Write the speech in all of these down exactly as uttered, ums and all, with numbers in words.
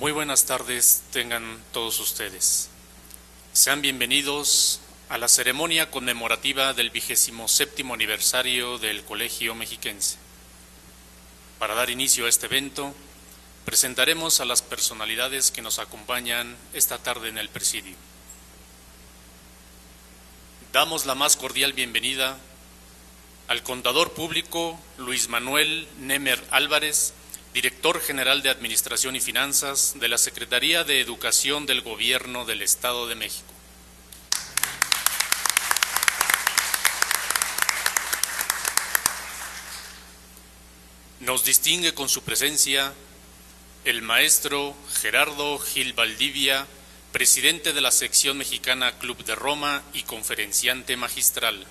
Muy buenas tardes tengan todos ustedes. Sean bienvenidos a la ceremonia conmemorativa del vigésimo séptimo aniversario del Colegio Mexiquense. Para dar inicio a este evento, presentaremos a las personalidades que nos acompañan esta tarde en el presidio. Damos la más cordial bienvenida al contador público Luis Manuel Nemer Álvarez, Director General de Administración y Finanzas de la Secretaría de Educación del Gobierno del Estado de México. Nos distingue con su presencia el maestro Gerardo Gil Valdivia, presidente de la sección mexicana Club de Roma y conferenciante magistral.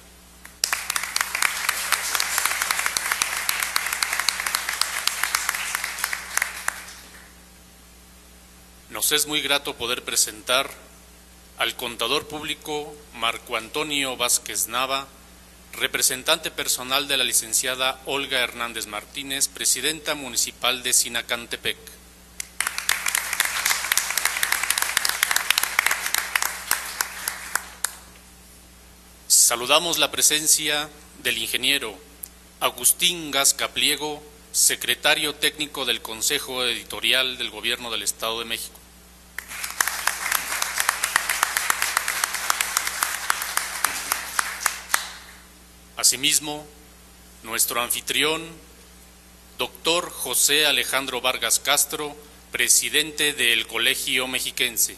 Nos es muy grato poder presentar al contador público Marco Antonio Vázquez Nava, representante personal de la licenciada Olga Hernández Martínez, presidenta municipal de Sinacantepec. Saludamos la presencia del ingeniero Agustín Gasca Pliego, secretario técnico del Consejo Editorial del Gobierno del Estado de México. Asimismo, nuestro anfitrión, doctor José Alejandro Vargas Castro, presidente del Colegio Mexiquense.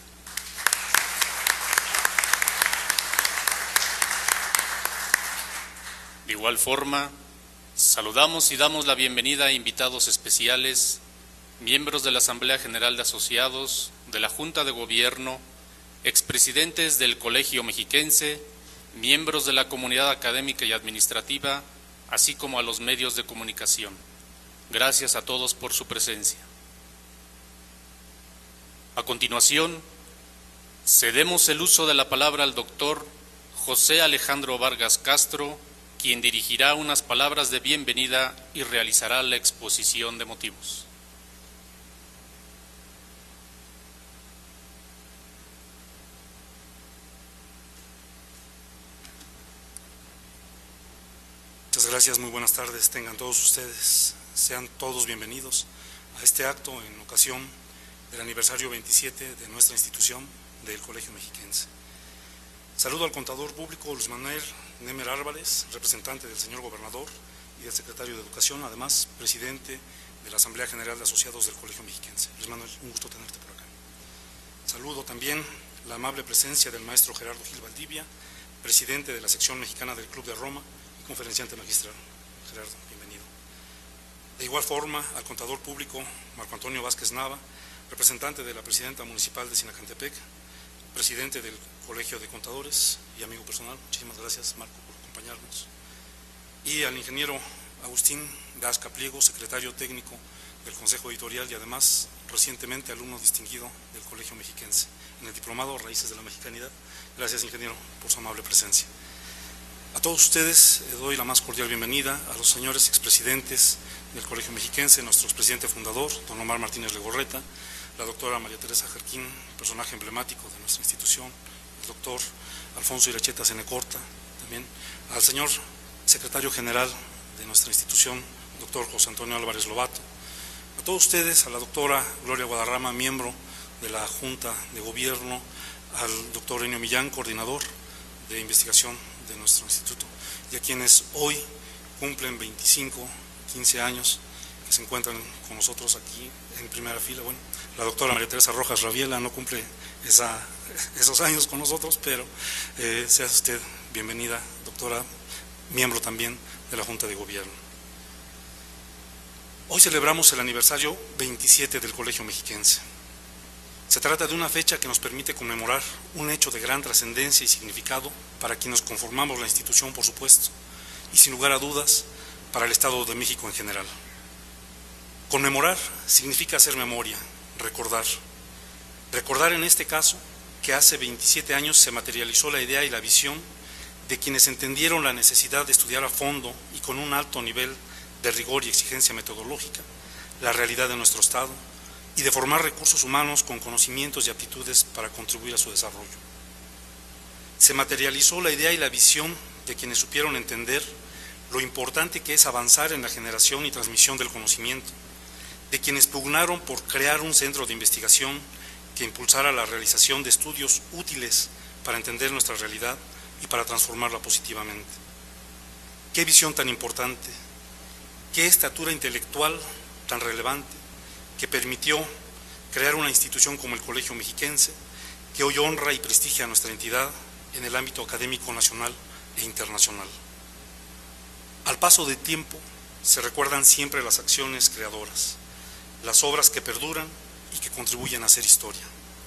De igual forma, saludamos y damos la bienvenida a invitados especiales, miembros de la Asamblea General de Asociados, de la Junta de Gobierno, expresidentes del Colegio Mexiquense, miembros de la comunidad académica y administrativa, así como a los medios de comunicación. Gracias a todos por su presencia. A continuación, cedemos el uso de la palabra al doctor José Alejandro Vargas Castro, quien dirigirá unas palabras de bienvenida y realizará la exposición de motivos. Muchas gracias, muy buenas tardes, tengan todos ustedes, sean todos bienvenidos a este acto en ocasión del aniversario veintisiete de nuestra institución del Colegio Mexiquense. Saludo al contador público Luis Manuel Nemer Álvarez, representante del señor gobernador y del secretario de Educación, además presidente de la Asamblea General de Asociados del Colegio Mexiquense. Luis Manuel, un gusto tenerte por acá. Saludo también la amable presencia del maestro Gerardo Gil Valdivia, presidente de la sección mexicana del Club de Roma, conferenciante magistral. Gerardo, bienvenido. De igual forma, al contador público Marco Antonio Vázquez Nava, representante de la presidenta municipal de Sinacantepec, presidente del Colegio de Contadores y amigo personal. Muchísimas gracias, Marco, por acompañarnos. Y al ingeniero Agustín Gasca Pliego, secretario técnico del Consejo Editorial y además recientemente alumno distinguido del Colegio Mexiquense en el diplomado Raíces de la Mexicanidad. Gracias, ingeniero, por su amable presencia. A todos ustedes les doy la más cordial bienvenida, a los señores expresidentes del Colegio Mexiquense, nuestro expresidente fundador, don Omar Martínez Legorreta, la doctora María Teresa Jerquín, personaje emblemático de nuestra institución, el doctor Alfonso Iracheta Senecorta, también al señor secretario general de nuestra institución, doctor José Antonio Álvarez Lobato, a todos ustedes, a la doctora Gloria Guadarrama, miembro de la Junta de Gobierno, al doctor Enio Millán, coordinador de investigación de nuestro instituto, y a quienes hoy cumplen veinticinco, quince años, que se encuentran con nosotros aquí en primera fila. Bueno, la doctora María Teresa Rojas Rabiela no cumple esa, esos años con nosotros, pero eh, sea usted bienvenida, doctora, miembro también de la Junta de Gobierno. Hoy celebramos el aniversario veintisiete del Colegio Mexiquense. Se trata de una fecha que nos permite conmemorar un hecho de gran trascendencia y significado para quienes conformamos la institución, por supuesto, y sin lugar a dudas, para el Estado de México en general. Conmemorar significa hacer memoria, recordar. Recordar en este caso que hace veintisiete años se materializó la idea y la visión de quienes entendieron la necesidad de estudiar a fondo y con un alto nivel de rigor y exigencia metodológica la realidad de nuestro Estado y de formar recursos humanos con conocimientos y aptitudes para contribuir a su desarrollo. Se materializó la idea y la visión de quienes supieron entender lo importante que es avanzar en la generación y transmisión del conocimiento, de quienes pugnaron por crear un centro de investigación que impulsara la realización de estudios útiles para entender nuestra realidad y para transformarla positivamente. Qué visión tan importante, qué estatura intelectual tan relevante que permitió crear una institución como el Colegio Mexiquense, que hoy honra y prestigia a nuestra entidad en el ámbito académico nacional e internacional. Al paso del tiempo se recuerdan siempre las acciones creadoras, las obras que perduran y que contribuyen a hacer historia.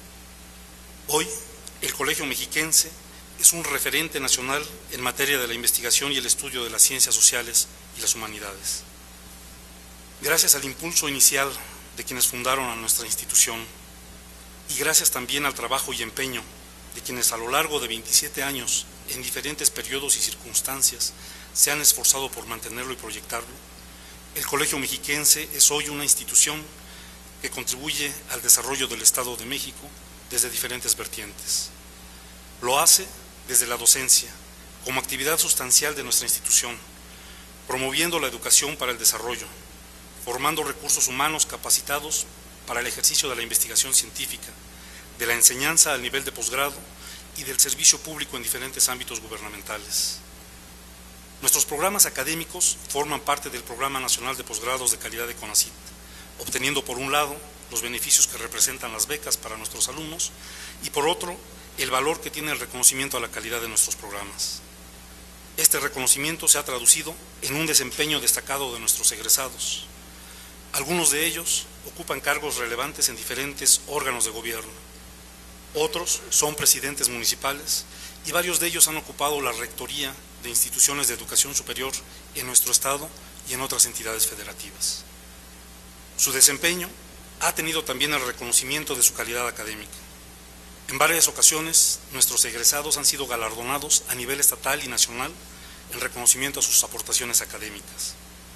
Hoy, el Colegio Mexiquense es un referente nacional en materia de la investigación y el estudio de las ciencias sociales y las humanidades. Gracias al impulso inicial de quienes fundaron a nuestra institución y gracias también al trabajo y empeño de quienes a lo largo de veintisiete años, en diferentes periodos y circunstancias, se han esforzado por mantenerlo y proyectarlo, el Colegio Mexiquense es hoy una institución que contribuye al desarrollo del Estado de México desde diferentes vertientes. Lo hace desde la docencia, como actividad sustancial de nuestra institución, promoviendo la educación para el desarrollo, formando recursos humanos capacitados para el ejercicio de la investigación científica, de la enseñanza al nivel de posgrado y del servicio público en diferentes ámbitos gubernamentales. Nuestros programas académicos forman parte del Programa Nacional de Posgrados de Calidad de CONACYT, obteniendo por un lado los beneficios que representan las becas para nuestros alumnos y por otro el valor que tiene el reconocimiento a la calidad de nuestros programas. Este reconocimiento se ha traducido en un desempeño destacado de nuestros egresados. Algunos de ellos ocupan cargos relevantes en diferentes órganos de gobierno. Otros son presidentes municipales y varios de ellos han ocupado la rectoría de instituciones de educación superior en nuestro estado y en otras entidades federativas. Su desempeño ha tenido también el reconocimiento de su calidad académica. En varias ocasiones, nuestros egresados han sido galardonados a nivel estatal y nacional en reconocimiento a sus aportaciones académicas.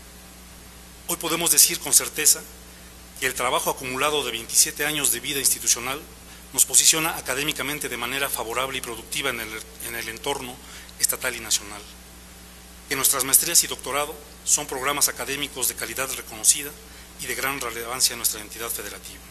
Hoy podemos decir con certeza que el trabajo acumulado de veintisiete años de vida institucional nos posiciona académicamente de manera favorable y productiva en el, en el entorno estatal y nacional. Que nuestras maestrías y doctorado son programas académicos de calidad reconocida y de gran relevancia en nuestra entidad federativa.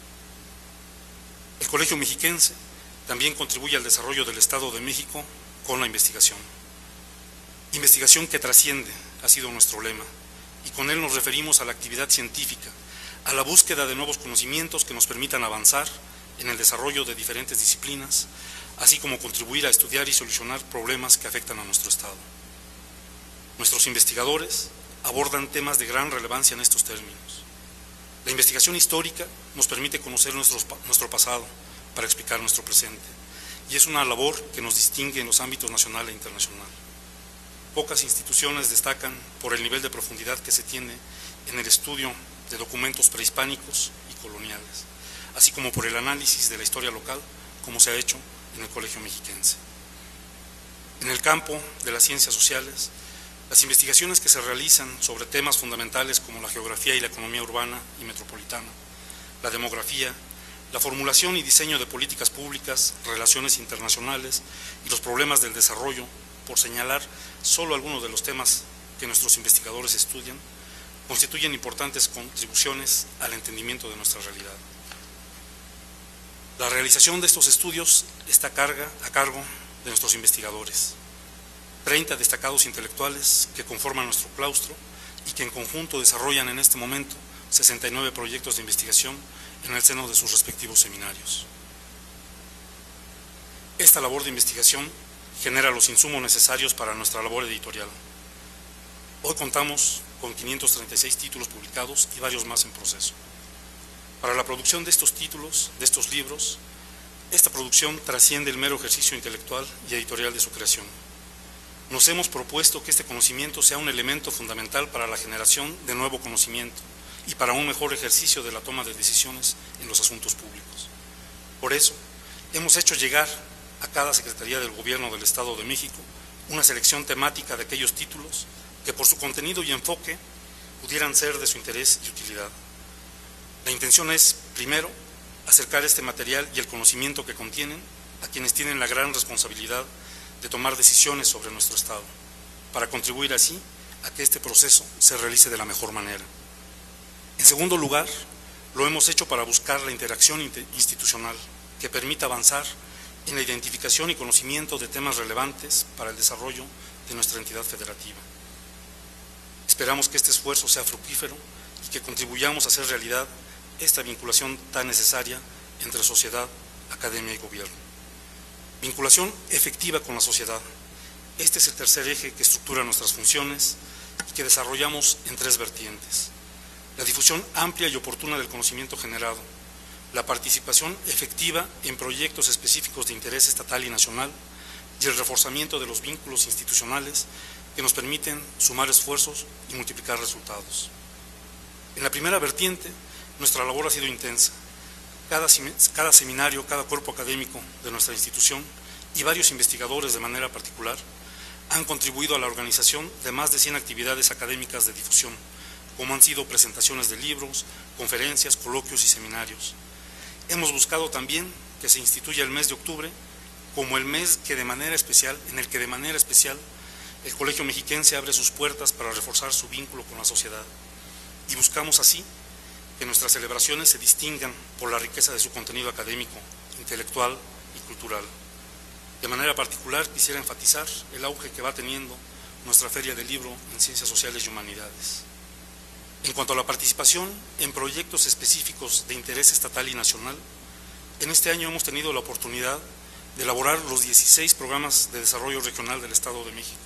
El Colegio Mexiquense también contribuye al desarrollo del Estado de México con la investigación. Investigación que trasciende ha sido nuestro lema, y con él nos referimos a la actividad científica, a la búsqueda de nuevos conocimientos que nos permitan avanzar en el desarrollo de diferentes disciplinas, así como contribuir a estudiar y solucionar problemas que afectan a nuestro Estado. Nuestros investigadores abordan temas de gran relevancia en estos términos. La investigación histórica nos permite conocer nuestros, nuestro pasado para explicar nuestro presente, y es una labor que nos distingue en los ámbitos nacional e internacional. Pocas instituciones destacan por el nivel de profundidad que se tiene en el estudio de documentos prehispánicos y coloniales, así como por el análisis de la historia local, como se ha hecho en el Colegio Mexiquense. En el campo de las ciencias sociales, las investigaciones que se realizan sobre temas fundamentales como la geografía y la economía urbana y metropolitana, la demografía, la formulación y diseño de políticas públicas, relaciones internacionales y los problemas del desarrollo, por señalar solo algunos de los temas que nuestros investigadores estudian, constituyen importantes contribuciones al entendimiento de nuestra realidad. La realización de estos estudios está a, carga, a cargo de nuestros investigadores, treinta destacados intelectuales que conforman nuestro claustro y que en conjunto desarrollan en este momento sesenta y nueve proyectos de investigación en el seno de sus respectivos seminarios. Esta labor de investigación genera los insumos necesarios para nuestra labor editorial. Hoy contamos con quinientos treinta y seis títulos publicados y varios más en proceso. Para la producción de estos títulos, de estos libros, esta producción trasciende el mero ejercicio intelectual y editorial de su creación. Nos hemos propuesto que este conocimiento sea un elemento fundamental para la generación de nuevo conocimiento y para un mejor ejercicio de la toma de decisiones en los asuntos públicos. Por eso, hemos hecho llegar a cada Secretaría del Gobierno del Estado de México una selección temática de aquellos títulos que por su contenido y enfoque pudieran ser de su interés y utilidad. La intención es Primero, acercar este material y el conocimiento que contienen a quienes tienen la gran responsabilidad de tomar decisiones sobre nuestro Estado, para contribuir así a que este proceso se realice de la mejor manera. En segundo lugar, lo hemos hecho para buscar la interacción institucional que permita avanzar en la identificación y conocimiento de temas relevantes para el desarrollo de nuestra entidad federativa. Esperamos que este esfuerzo sea fructífero y que contribuyamos a hacer realidad esta vinculación tan necesaria entre sociedad, academia y gobierno. Vinculación efectiva con la sociedad. Este es el tercer eje que estructura nuestras funciones y que desarrollamos en tres vertientes: la difusión amplia y oportuna del conocimiento generado, la participación efectiva en proyectos específicos de interés estatal y nacional y el reforzamiento de los vínculos institucionales que nos permiten sumar esfuerzos y multiplicar resultados. En la primera vertiente, nuestra labor ha sido intensa. Cada, cada seminario, cada cuerpo académico de nuestra institución y varios investigadores de manera particular han contribuido a la organización de más de cien actividades académicas de difusión, como han sido presentaciones de libros, conferencias, coloquios y seminarios. Hemos buscado también que se instituya el mes de octubre como el mes que de manera especial, en el que de manera especial el Colegio Mexiquense abre sus puertas para reforzar su vínculo con la sociedad. Y buscamos así que nuestras celebraciones se distingan por la riqueza de su contenido académico, intelectual y cultural. De manera particular quisiera enfatizar el auge que va teniendo nuestra Feria del Libro en Ciencias Sociales y Humanidades. En cuanto a la participación en proyectos específicos de interés estatal y nacional, en este año hemos tenido la oportunidad de elaborar los dieciséis programas de desarrollo regional del Estado de México.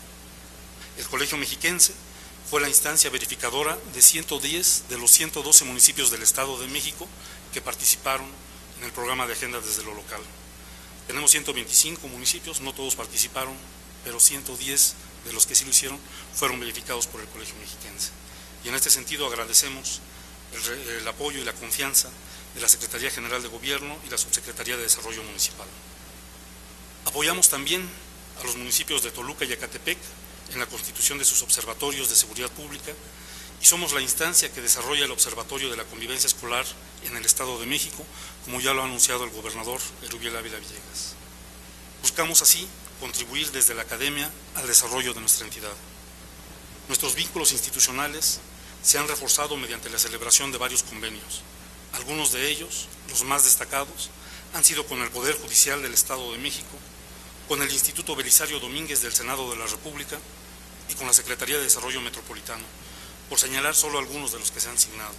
El Colegio Mexiquense fue la instancia verificadora de ciento diez de los ciento doce municipios del Estado de México que participaron en el programa de Agenda desde lo local. Tenemos ciento veinticinco municipios, no todos participaron, pero ciento diez de los que sí lo hicieron fueron verificados por el Colegio Mexiquense. Y en este sentido agradecemos el, el apoyo y la confianza de la Secretaría General de Gobierno y la Subsecretaría de Desarrollo Municipal. Apoyamos también a los municipios de Toluca y Ecatepec en la constitución de sus observatorios de seguridad pública y somos la instancia que desarrolla el Observatorio de la Convivencia Escolar en el Estado de México, como ya lo ha anunciado el gobernador Erubiel Ávila Villegas. Buscamos así contribuir desde la academia al desarrollo de nuestra entidad. Nuestros vínculos institucionales se han reforzado mediante la celebración de varios convenios. Algunos de ellos, los más destacados, han sido con el Poder Judicial del Estado de México, con el Instituto Belisario Domínguez del Senado de la República y con la Secretaría de Desarrollo Metropolitano, por señalar solo algunos de los que se han signado.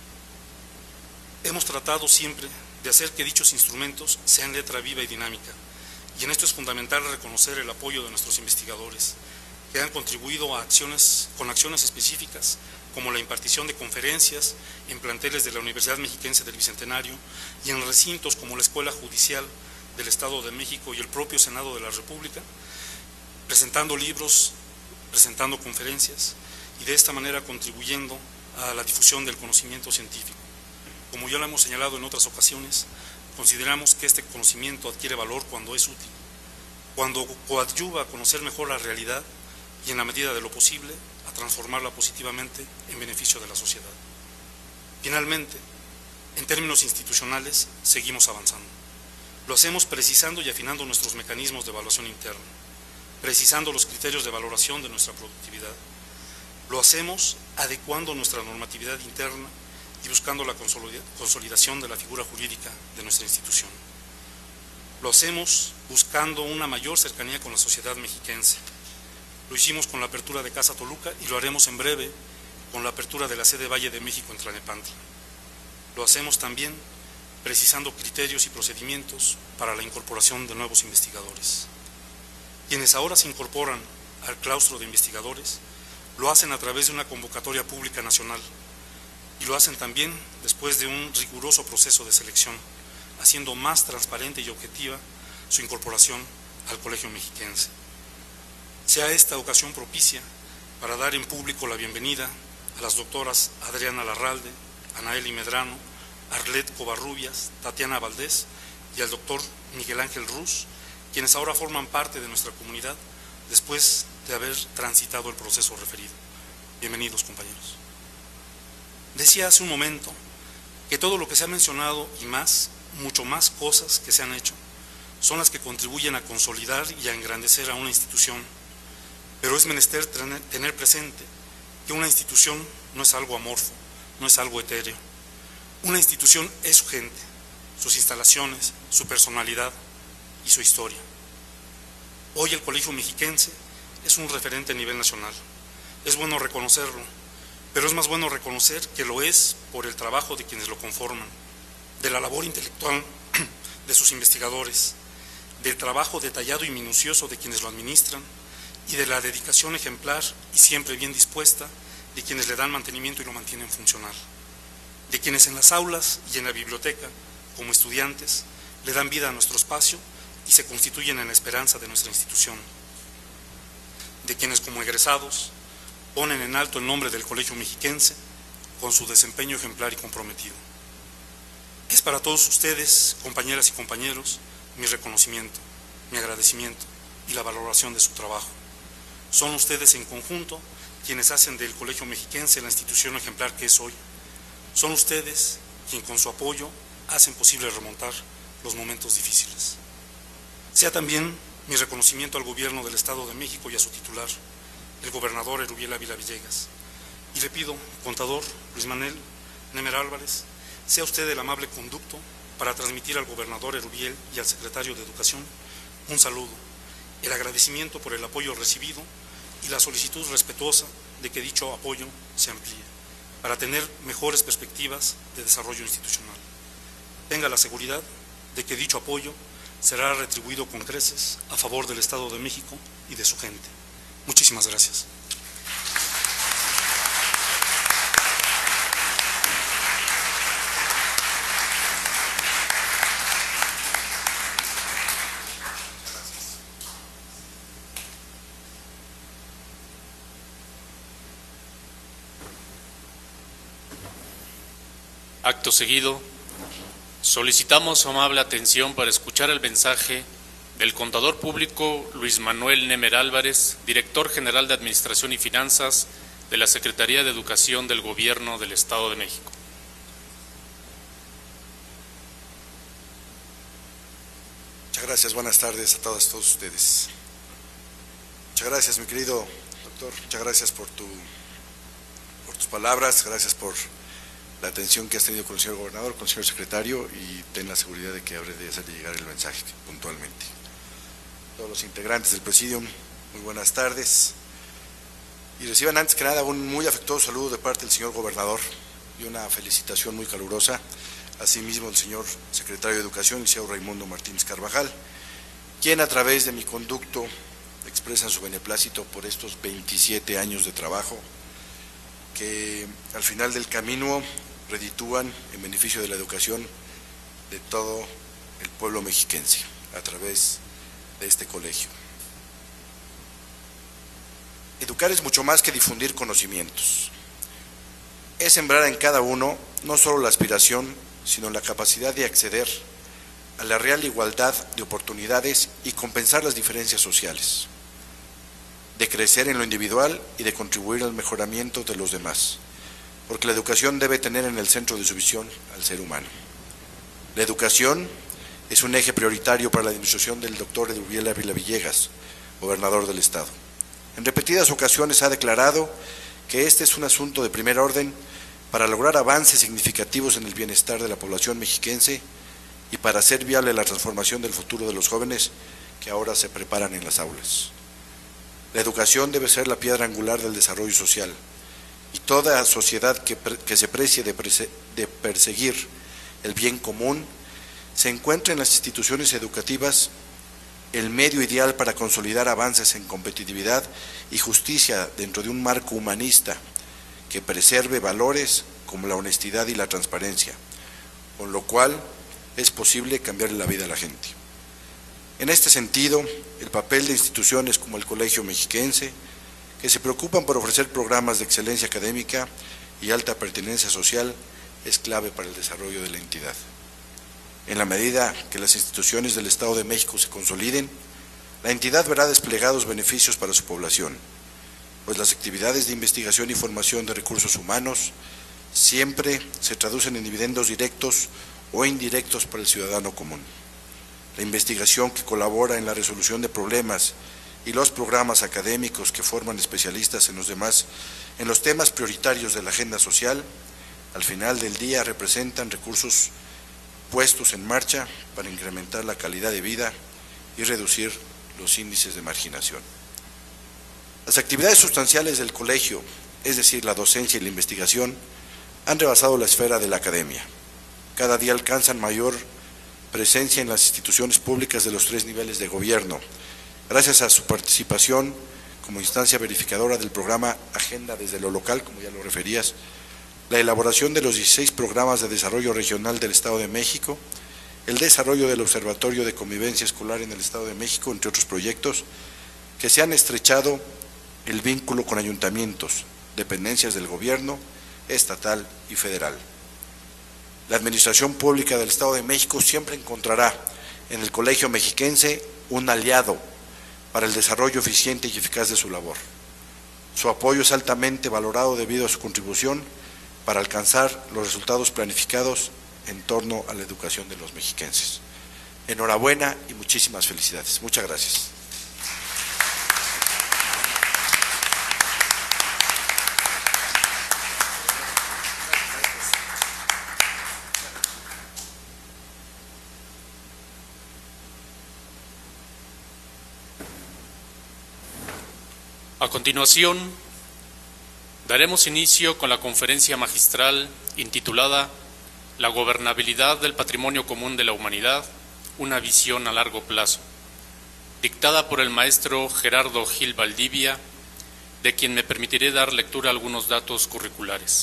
Hemos tratado siempre de hacer que dichos instrumentos sean letra viva y dinámica, y en esto es fundamental reconocer el apoyo de nuestros investigadores, que han contribuido a acciones, con acciones específicas, como la impartición de conferencias en planteles de la Universidad Mexiquense del Bicentenario y en recintos como la Escuela Judicial del Estado de México y el propio Senado de la República, presentando libros, presentando conferencias y de esta manera contribuyendo a la difusión del conocimiento científico. Como ya lo hemos señalado en otras ocasiones, consideramos que este conocimiento adquiere valor cuando es útil, cuando coadyuva a conocer mejor la realidad y en la medida de lo posible a transformarla positivamente en beneficio de la sociedad. Finalmente, en términos institucionales, seguimos avanzando. Lo hacemos precisando y afinando nuestros mecanismos de evaluación interna, precisando los criterios de valoración de nuestra productividad. Lo hacemos adecuando nuestra normatividad interna y buscando la consolidación de la figura jurídica de nuestra institución. Lo hacemos buscando una mayor cercanía con la sociedad mexiquense. Lo hicimos con la apertura de Casa Toluca y lo haremos en breve con la apertura de la sede Valle de México en Tlalnepantla. Lo hacemos también precisando criterios y procedimientos para la incorporación de nuevos investigadores. Quienes ahora se incorporan al claustro de investigadores lo hacen a través de una convocatoria pública nacional y lo hacen también después de un riguroso proceso de selección, haciendo más transparente y objetiva su incorporación al Colegio Mexiquense. Sea esta ocasión propicia para dar en público la bienvenida a las doctoras Adriana Larralde, Anaeli Medrano, Arlet Covarrubias, Tatiana Valdés y al doctor Miguel Ángel Ruz, quienes ahora forman parte de nuestra comunidad después de haber transitado el proceso referido. Bienvenidos, compañeros. Decía hace un momento que todo lo que se ha mencionado y más, mucho más cosas que se han hecho, son las que contribuyen a consolidar y a engrandecer a una institución, pero es menester tener presente que una institución no es algo amorfo, no es algo etéreo. Una institución es su gente, sus instalaciones, su personalidad y su historia. Hoy el Colegio Mexiquense es un referente a nivel nacional. Es bueno reconocerlo, pero es más bueno reconocer que lo es por el trabajo de quienes lo conforman, de la labor intelectual de sus investigadores, del trabajo detallado y minucioso de quienes lo administran y de la dedicación ejemplar y siempre bien dispuesta de quienes le dan mantenimiento y lo mantienen funcional, de quienes en las aulas y en la biblioteca, como estudiantes, le dan vida a nuestro espacio y se constituyen en la esperanza de nuestra institución, de quienes como egresados ponen en alto el nombre del Colegio Mexiquense con su desempeño ejemplar y comprometido. Es para todos ustedes, compañeras y compañeros, mi reconocimiento, mi agradecimiento y la valoración de su trabajo. Son ustedes en conjunto quienes hacen del Colegio Mexiquense la institución ejemplar que es hoy. Son ustedes quienes con su apoyo hacen posible remontar los momentos difíciles. Sea también mi reconocimiento al Gobierno del Estado de México y a su titular, el gobernador Erubiel Ávila Villegas. Y le pido, contador Luis Manuel Nemer Álvarez, sea usted el amable conducto para transmitir al gobernador Erubiel y al secretario de Educación un saludo, el agradecimiento por el apoyo recibido y la solicitud respetuosa de que dicho apoyo se amplíe, para tener mejores perspectivas de desarrollo institucional. Tenga la seguridad de que dicho apoyo será retribuido con creces a favor del Estado de México y de su gente. Muchísimas gracias. Acto seguido, solicitamos su amable atención para escuchar el mensaje del contador público Luis Manuel Nemer Álvarez, director general de Administración y Finanzas de la Secretaría de Educación del Gobierno del Estado de México. Muchas gracias, buenas tardes a todas y todos ustedes. Muchas gracias, mi querido doctor, muchas gracias por, tu, por tus palabras, gracias por la atención que has tenido con el señor gobernador, con el señor secretario, y ten la seguridad de que habré de hacerle llegar el mensaje puntualmente. Todos los integrantes del presidium, muy buenas tardes, y reciban antes que nada un muy afectuoso saludo de parte del señor gobernador y una felicitación muy calurosa, asimismo el señor secretario de Educación, el señor Raimundo Martínez Carvajal, quien a través de mi conducto expresa su beneplácito por estos veintisiete años de trabajo, que al final del camino reditúan en beneficio de la educación de todo el pueblo mexiquense a través de este colegio. Educar es mucho más que difundir conocimientos. Es sembrar en cada uno no solo la aspiración, sino la capacidad de acceder a la real igualdad de oportunidades y compensar las diferencias sociales, de crecer en lo individual y de contribuir al mejoramiento de los demás, porque la educación debe tener en el centro de su visión al ser humano. La educación es un eje prioritario para la administración del doctor Erubiel Ávila Villegas, gobernador del Estado. En repetidas ocasiones ha declarado que este es un asunto de primer orden para lograr avances significativos en el bienestar de la población mexiquense y para hacer viable la transformación del futuro de los jóvenes que ahora se preparan en las aulas. La educación debe ser la piedra angular del desarrollo social, y toda sociedad que, que se precie de, de perseguir el bien común se encuentra en las instituciones educativas el medio ideal para consolidar avances en competitividad y justicia dentro de un marco humanista que preserve valores como la honestidad y la transparencia, con lo cual es posible cambiar la vida a la gente. En este sentido, el papel de instituciones como el Colegio Mexiquense, que se preocupan por ofrecer programas de excelencia académica y alta pertenencia social, es clave para el desarrollo de la entidad. En la medida que las instituciones del Estado de México se consoliden, la entidad verá desplegados beneficios para su población, pues las actividades de investigación y formación de recursos humanos siempre se traducen en dividendos directos o indirectos para el ciudadano común. La investigación que colabora en la resolución de problemas y los programas académicos que forman especialistas en los demás, en los temas prioritarios de la agenda social, al final del día representan recursos puestos en marcha para incrementar la calidad de vida y reducir los índices de marginación. Las actividades sustanciales del colegio, es decir, la docencia y la investigación, han rebasado la esfera de la academia. Cada día alcanzan mayor presencia en las instituciones públicas de los tres niveles de gobierno, gracias a su participación como instancia verificadora del programa Agenda desde lo local, como ya lo referías, la elaboración de los dieciséis programas de desarrollo regional del Estado de México, el desarrollo del Observatorio de Convivencia Escolar en el Estado de México, entre otros proyectos, que se han estrechado el vínculo con ayuntamientos, dependencias del gobierno estatal y federal. La Administración Pública del Estado de México siempre encontrará en el Colegio Mexiquense un aliado para el desarrollo eficiente y eficaz de su labor. Su apoyo es altamente valorado debido a su contribución para alcanzar los resultados planificados en torno a la educación de los mexiquenses. Enhorabuena y muchísimas felicidades. Muchas gracias. A continuación, daremos inicio con la conferencia magistral intitulada La gobernabilidad del patrimonio común de la humanidad, una visión a largo plazo, dictada por el maestro Gerardo Gil Valdivia, de quien me permitiré dar lectura a algunos datos curriculares.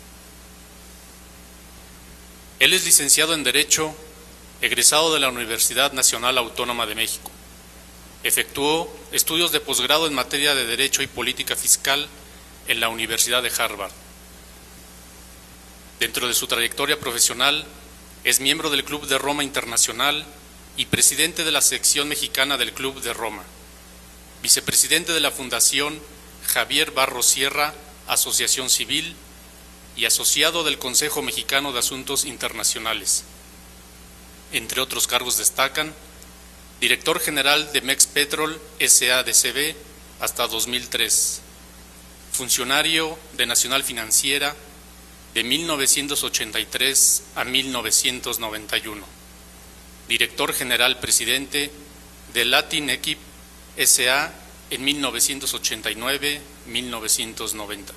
Él es licenciado en Derecho, egresado de la Universidad Nacional Autónoma de México. Efectuó estudios de posgrado en materia de Derecho y Política Fiscal en la Universidad de Harvard. Dentro de su trayectoria profesional, es miembro del Club de Roma Internacional y presidente de la sección mexicana del Club de Roma, vicepresidente de la Fundación Javier Barros Sierra, Asociación Civil, y asociado del Consejo Mexicano de Asuntos Internacionales. Entre otros cargos destacan director general de Mexpetrol S A D C B hasta dos mil tres, funcionario de Nacional Financiera de mil novecientos ochenta y tres a mil novecientos noventa y uno, director general presidente de Latin Equip S A en mil novecientos ochenta y nueve a mil novecientos noventa.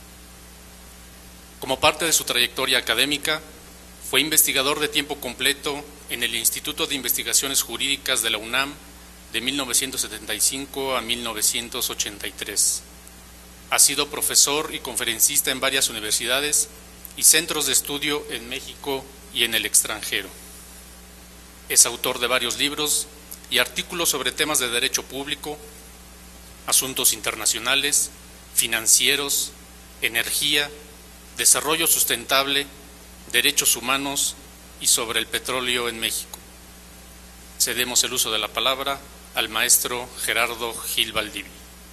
Como parte de su trayectoria académica, fue investigador de tiempo completo en el Instituto de Investigaciones Jurídicas de la UNAM de mil novecientos setenta y cinco a mil novecientos ochenta y tres. Ha sido profesor y conferencista en varias universidades y centros de estudio en México y en el extranjero. Es autor de varios libros y artículos sobre temas de derecho público, asuntos internacionales, financieros, energía, desarrollo sustentable, derechos humanos y sobre el petróleo en México. Cedemos el uso de la palabra al maestro Gerardo Gil Valdivia.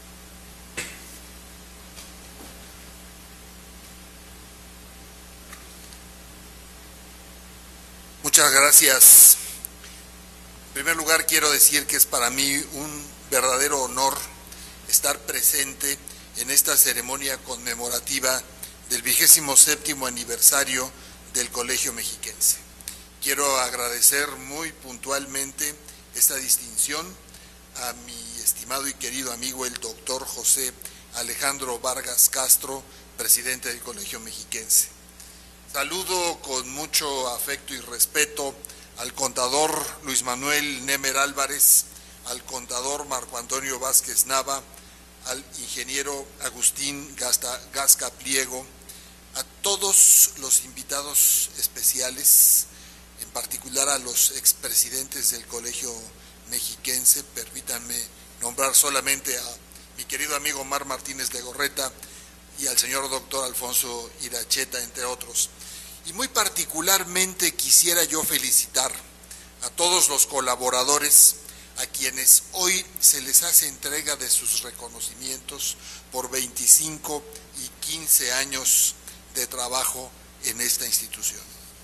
Muchas gracias. En primer lugar, quiero decir que es para mí un verdadero honor estar presente en esta ceremonia conmemorativa del vigésimo séptimo aniversario del Colegio Mexiquense. Quiero agradecer muy puntualmente esta distinción a mi estimado y querido amigo el doctor José Alejandro Vargas Castro, presidente del Colegio Mexiquense. Saludo con mucho afecto y respeto al contador Luis Manuel Nemer Álvarez, al contador Marco Antonio Vázquez Nava, al ingeniero Agustín Gasta, Gasca Pliego, a todos los invitados especiales, en particular a los expresidentes del Colegio Mexiquense. Permítanme nombrar solamente a mi querido amigo Omar Martínez Legorreta y al señor doctor Alfonso Iracheta, entre otros. Y muy particularmente quisiera yo felicitar a todos los colaboradores a quienes hoy se les hace entrega de sus reconocimientos por veinticinco y quince años de trabajo en esta institución.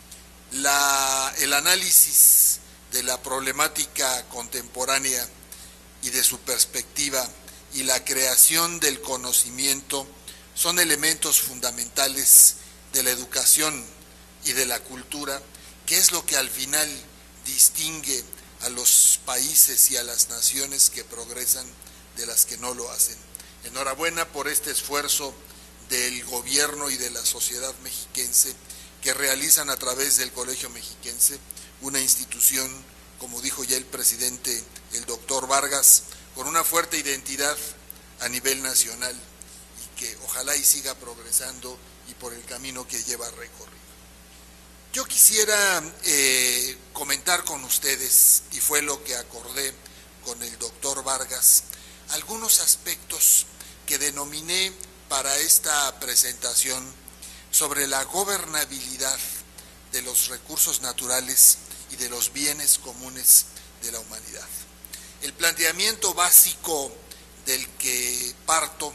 La, el análisis de la problemática contemporánea y de su perspectiva y la creación del conocimiento son elementos fundamentales de la educación y de la cultura, que es lo que al final distingue a los países y a las naciones que progresan de las que no lo hacen. Enhorabuena por este esfuerzo del gobierno y de la sociedad mexiquense que realizan a través del Colegio Mexiquense, una institución, como dijo ya el presidente, el doctor Vargas, con una fuerte identidad a nivel nacional y que ojalá y siga progresando y por el camino que lleva recorrido. Yo quisiera eh, comentar con ustedes, y fue lo que acordé con el doctor Vargas, algunos aspectos que denominé para esta presentación sobre la gobernabilidad de los recursos naturales y de los bienes comunes de la humanidad. El planteamiento básico del que parto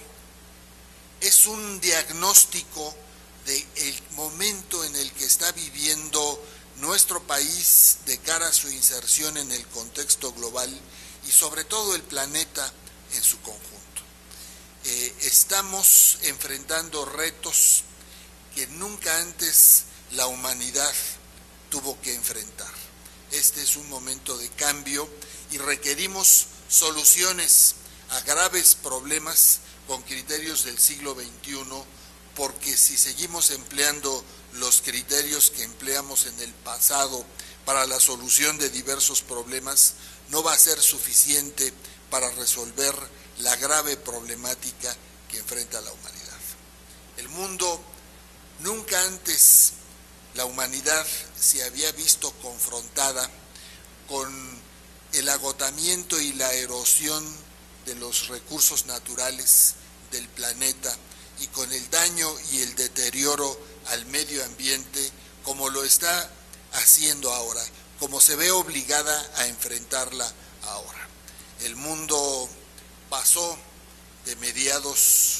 es un diagnóstico del momento en el que está viviendo nuestro país de cara a su inserción en el contexto global y sobre todo el planeta en su conjunto. Eh, estamos enfrentando retos que nunca antes la humanidad tuvo que enfrentar. Este es un momento de cambio y requerimos soluciones a graves problemas con criterios del siglo veintiuno, porque si seguimos empleando los criterios que empleamos en el pasado para la solución de diversos problemas, no va a ser suficiente para resolver la grave problemática que enfrenta la humanidad. El mundo, nunca antes la humanidad se había visto confrontada con el agotamiento y la erosión de los recursos naturales del planeta y con el daño y el deterioro al medio ambiente como lo está haciendo ahora, como se ve obligada a enfrentarla ahora. El mundo pasó de mediados,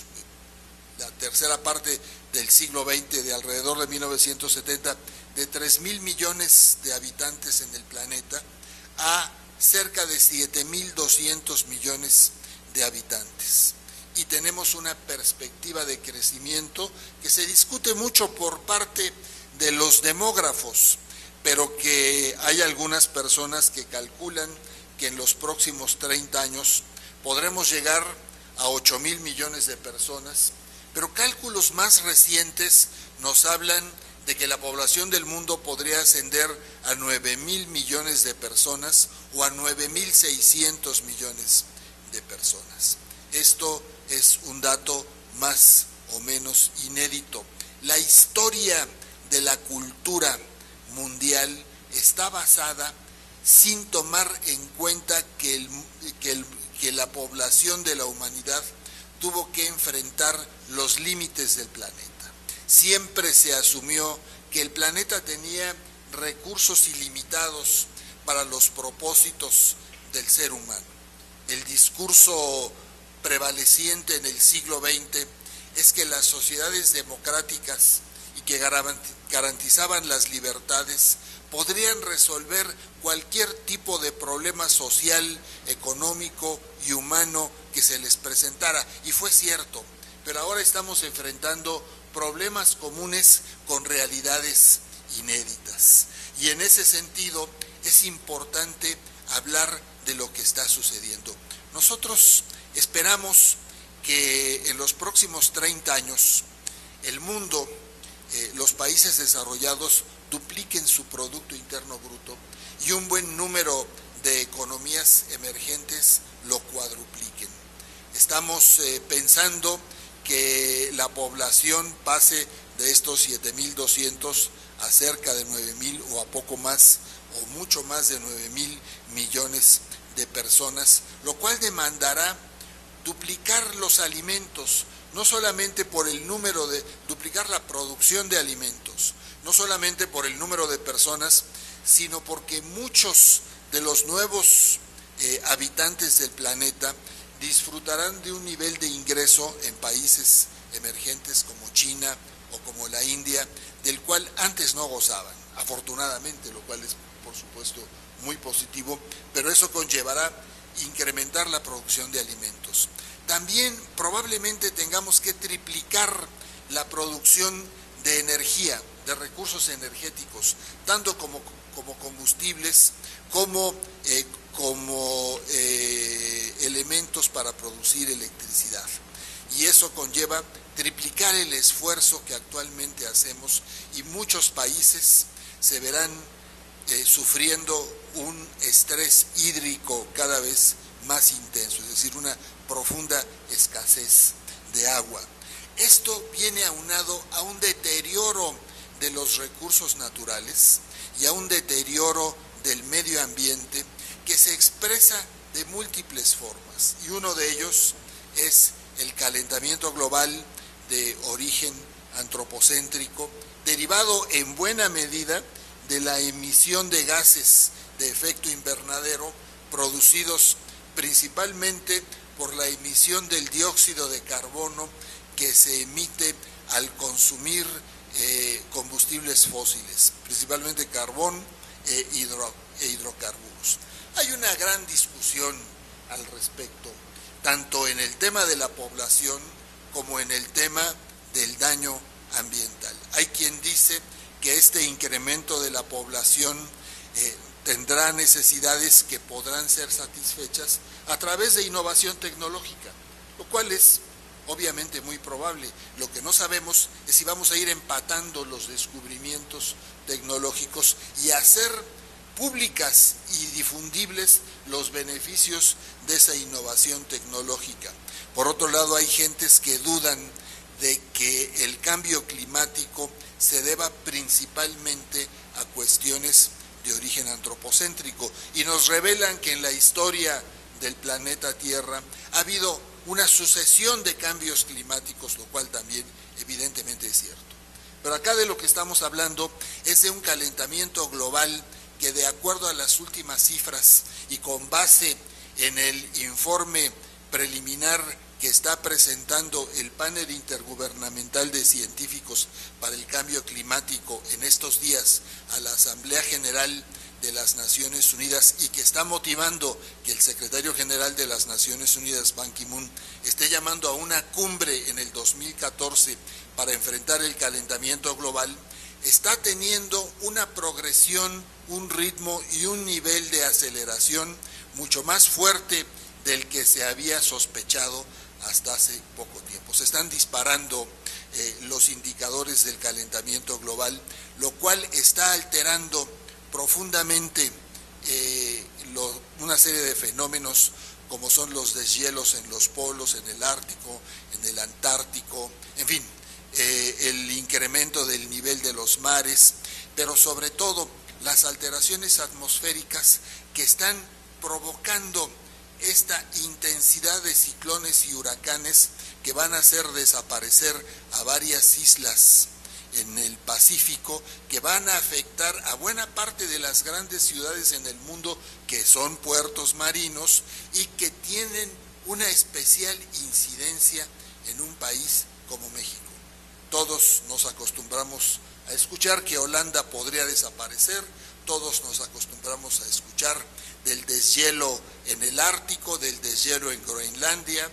la tercera parte del siglo veinte, de alrededor de mil novecientos setenta, de tres mil millones de habitantes en el planeta a cerca de siete mil doscientos millones de habitantes. Y tenemos una perspectiva de crecimiento que se discute mucho por parte de los demógrafos, pero que hay algunas personas que calculan que en los próximos treinta años podremos llegar a ocho mil millones de personas, pero cálculos más recientes nos hablan de que la población del mundo podría ascender a nueve mil millones de personas o a nueve mil seiscientos millones de personas. Esto es un dato más o menos inédito. La historia de la cultura mundial está basada sin tomar en cuenta que, el, que, el, que la población de la humanidad tuvo que enfrentar los límites del planeta. Siempre se asumió que el planeta tenía recursos ilimitados para los propósitos del ser humano. El discurso prevaleciente en el siglo veinte es que las sociedades democráticas y que garantizaban las libertades podrían resolver cualquier tipo de problema social, económico y humano que se les presentara. Y fue cierto, pero ahora estamos enfrentando problemas comunes con realidades inéditas. Y en ese sentido es importante hablar de lo que está sucediendo. Nosotros esperamos que en los próximos treinta años el mundo, eh, los países desarrollados dupliquen su Producto Interno Bruto y un buen número de economías emergentes lo cuadrupliquen. Estamos eh, pensando que la población pase de estos siete mil doscientos a cerca de nueve mil o a poco más o mucho más de nueve mil millones de personas, lo cual demandará duplicar los alimentos, no solamente por el número de, duplicar la producción de alimentos, no solamente por el número de personas, sino porque muchos de los nuevos eh, habitantes del planeta disfrutarán de un nivel de ingreso en países emergentes como China o como la India, del cual antes no gozaban, afortunadamente, lo cual es por supuesto muy positivo, pero eso conllevará incrementar la producción de alimentos. También probablemente tengamos que triplicar la producción de energía, de recursos energéticos, tanto como, como combustibles, como, eh, como eh, elementos para producir electricidad. Y eso conlleva triplicar el esfuerzo que actualmente hacemos, y muchos países se verán eh, sufriendo un estrés hídrico cada vez más intenso, es decir, una profunda escasez de agua. Esto viene aunado a un deterioro de los recursos naturales y a un deterioro del medio ambiente que se expresa de múltiples formas, y uno de ellos es el calentamiento global de origen antropocéntrico, derivado en buena medida de la emisión de gases de efecto invernadero producidos principalmente por la emisión del dióxido de carbono que se emite al consumir eh, combustibles fósiles, principalmente carbón e, hidro, e hidrocarburos. Hay una gran discusión al respecto, tanto en el tema de la población como en el tema del daño ambiental. Hay quien dice que este incremento de la población eh, tendrá necesidades que podrán ser satisfechas a través de innovación tecnológica, lo cual es obviamente muy probable. Lo que no sabemos es si vamos a ir empatando los descubrimientos tecnológicos y hacer públicas y difundibles los beneficios de esa innovación tecnológica. Por otro lado, hay gentes que dudan de que el cambio climático se deba principalmente a cuestiones de origen antropocéntrico, y nos revelan que en la historia del planeta Tierra ha habido una sucesión de cambios climáticos, lo cual también evidentemente es cierto. Pero acá de lo que estamos hablando es de un calentamiento global que, de acuerdo a las últimas cifras y con base en el informe preliminar que está presentando el panel intergubernamental de científicos para el cambio climático en estos días a la Asamblea General de las Naciones Unidas, y que está motivando que el secretario general de las Naciones Unidas, Ban Ki-moon, esté llamando a una cumbre en el dos mil catorce para enfrentar el calentamiento global, está teniendo una progresión, un ritmo y un nivel de aceleración mucho más fuerte del que se había sospechado hasta hace poco tiempo. Se están disparando eh, los indicadores del calentamiento global, lo cual está alterando profundamente eh, lo, una serie de fenómenos como son los deshielos en los polos, en el Ártico, en el Antártico, en fin, eh, el incremento del nivel de los mares, pero sobre todo las alteraciones atmosféricas que están provocando esta intensidad de ciclones y huracanes que van a hacer desaparecer a varias islas en el Pacífico, que van a afectar a buena parte de las grandes ciudades en el mundo que son puertos marinos y que tienen una especial incidencia en un país como México. Todos nos acostumbramos a escuchar que Holanda podría desaparecer, todos nos acostumbramos a escuchar del deshielo en el Ártico, del deshielo en Groenlandia.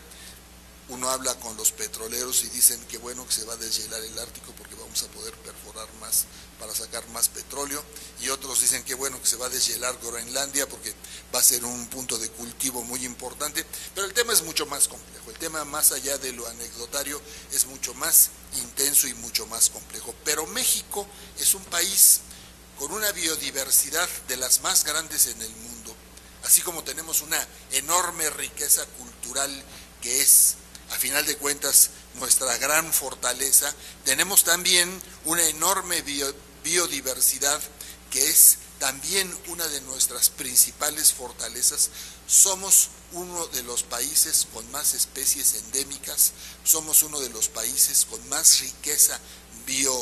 Uno habla con los petroleros y dicen que bueno que se va a deshielar el Ártico porque vamos a poder perforar más para sacar más petróleo, y otros dicen que bueno que se va a deshielar Groenlandia porque va a ser un punto de cultivo muy importante, pero el tema es mucho más complejo. El tema, más allá de lo anecdotario, es mucho más intenso y mucho más complejo. Pero México es un país con una biodiversidad de las más grandes en el mundo, así como tenemos una enorme riqueza cultural que es, a final de cuentas, nuestra gran fortaleza. Tenemos también una enorme bio, biodiversidad que es también una de nuestras principales fortalezas. Somos uno de los países con más especies endémicas, somos uno de los países con más riqueza bio,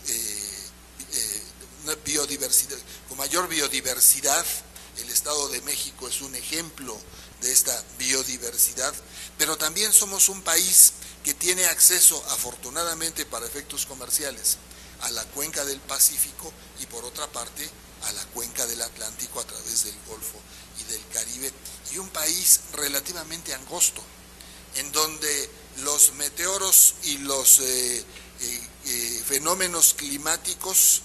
eh, eh, biodiversidad, con mayor biodiversidad. El Estado de México es un ejemplo de esta biodiversidad, pero también somos un país que tiene acceso, afortunadamente para efectos comerciales, a la cuenca del Pacífico y por otra parte a la cuenca del Atlántico a través del Golfo y del Caribe, y un país relativamente angosto, en donde los meteoros y los eh, eh, eh, fenómenos climáticos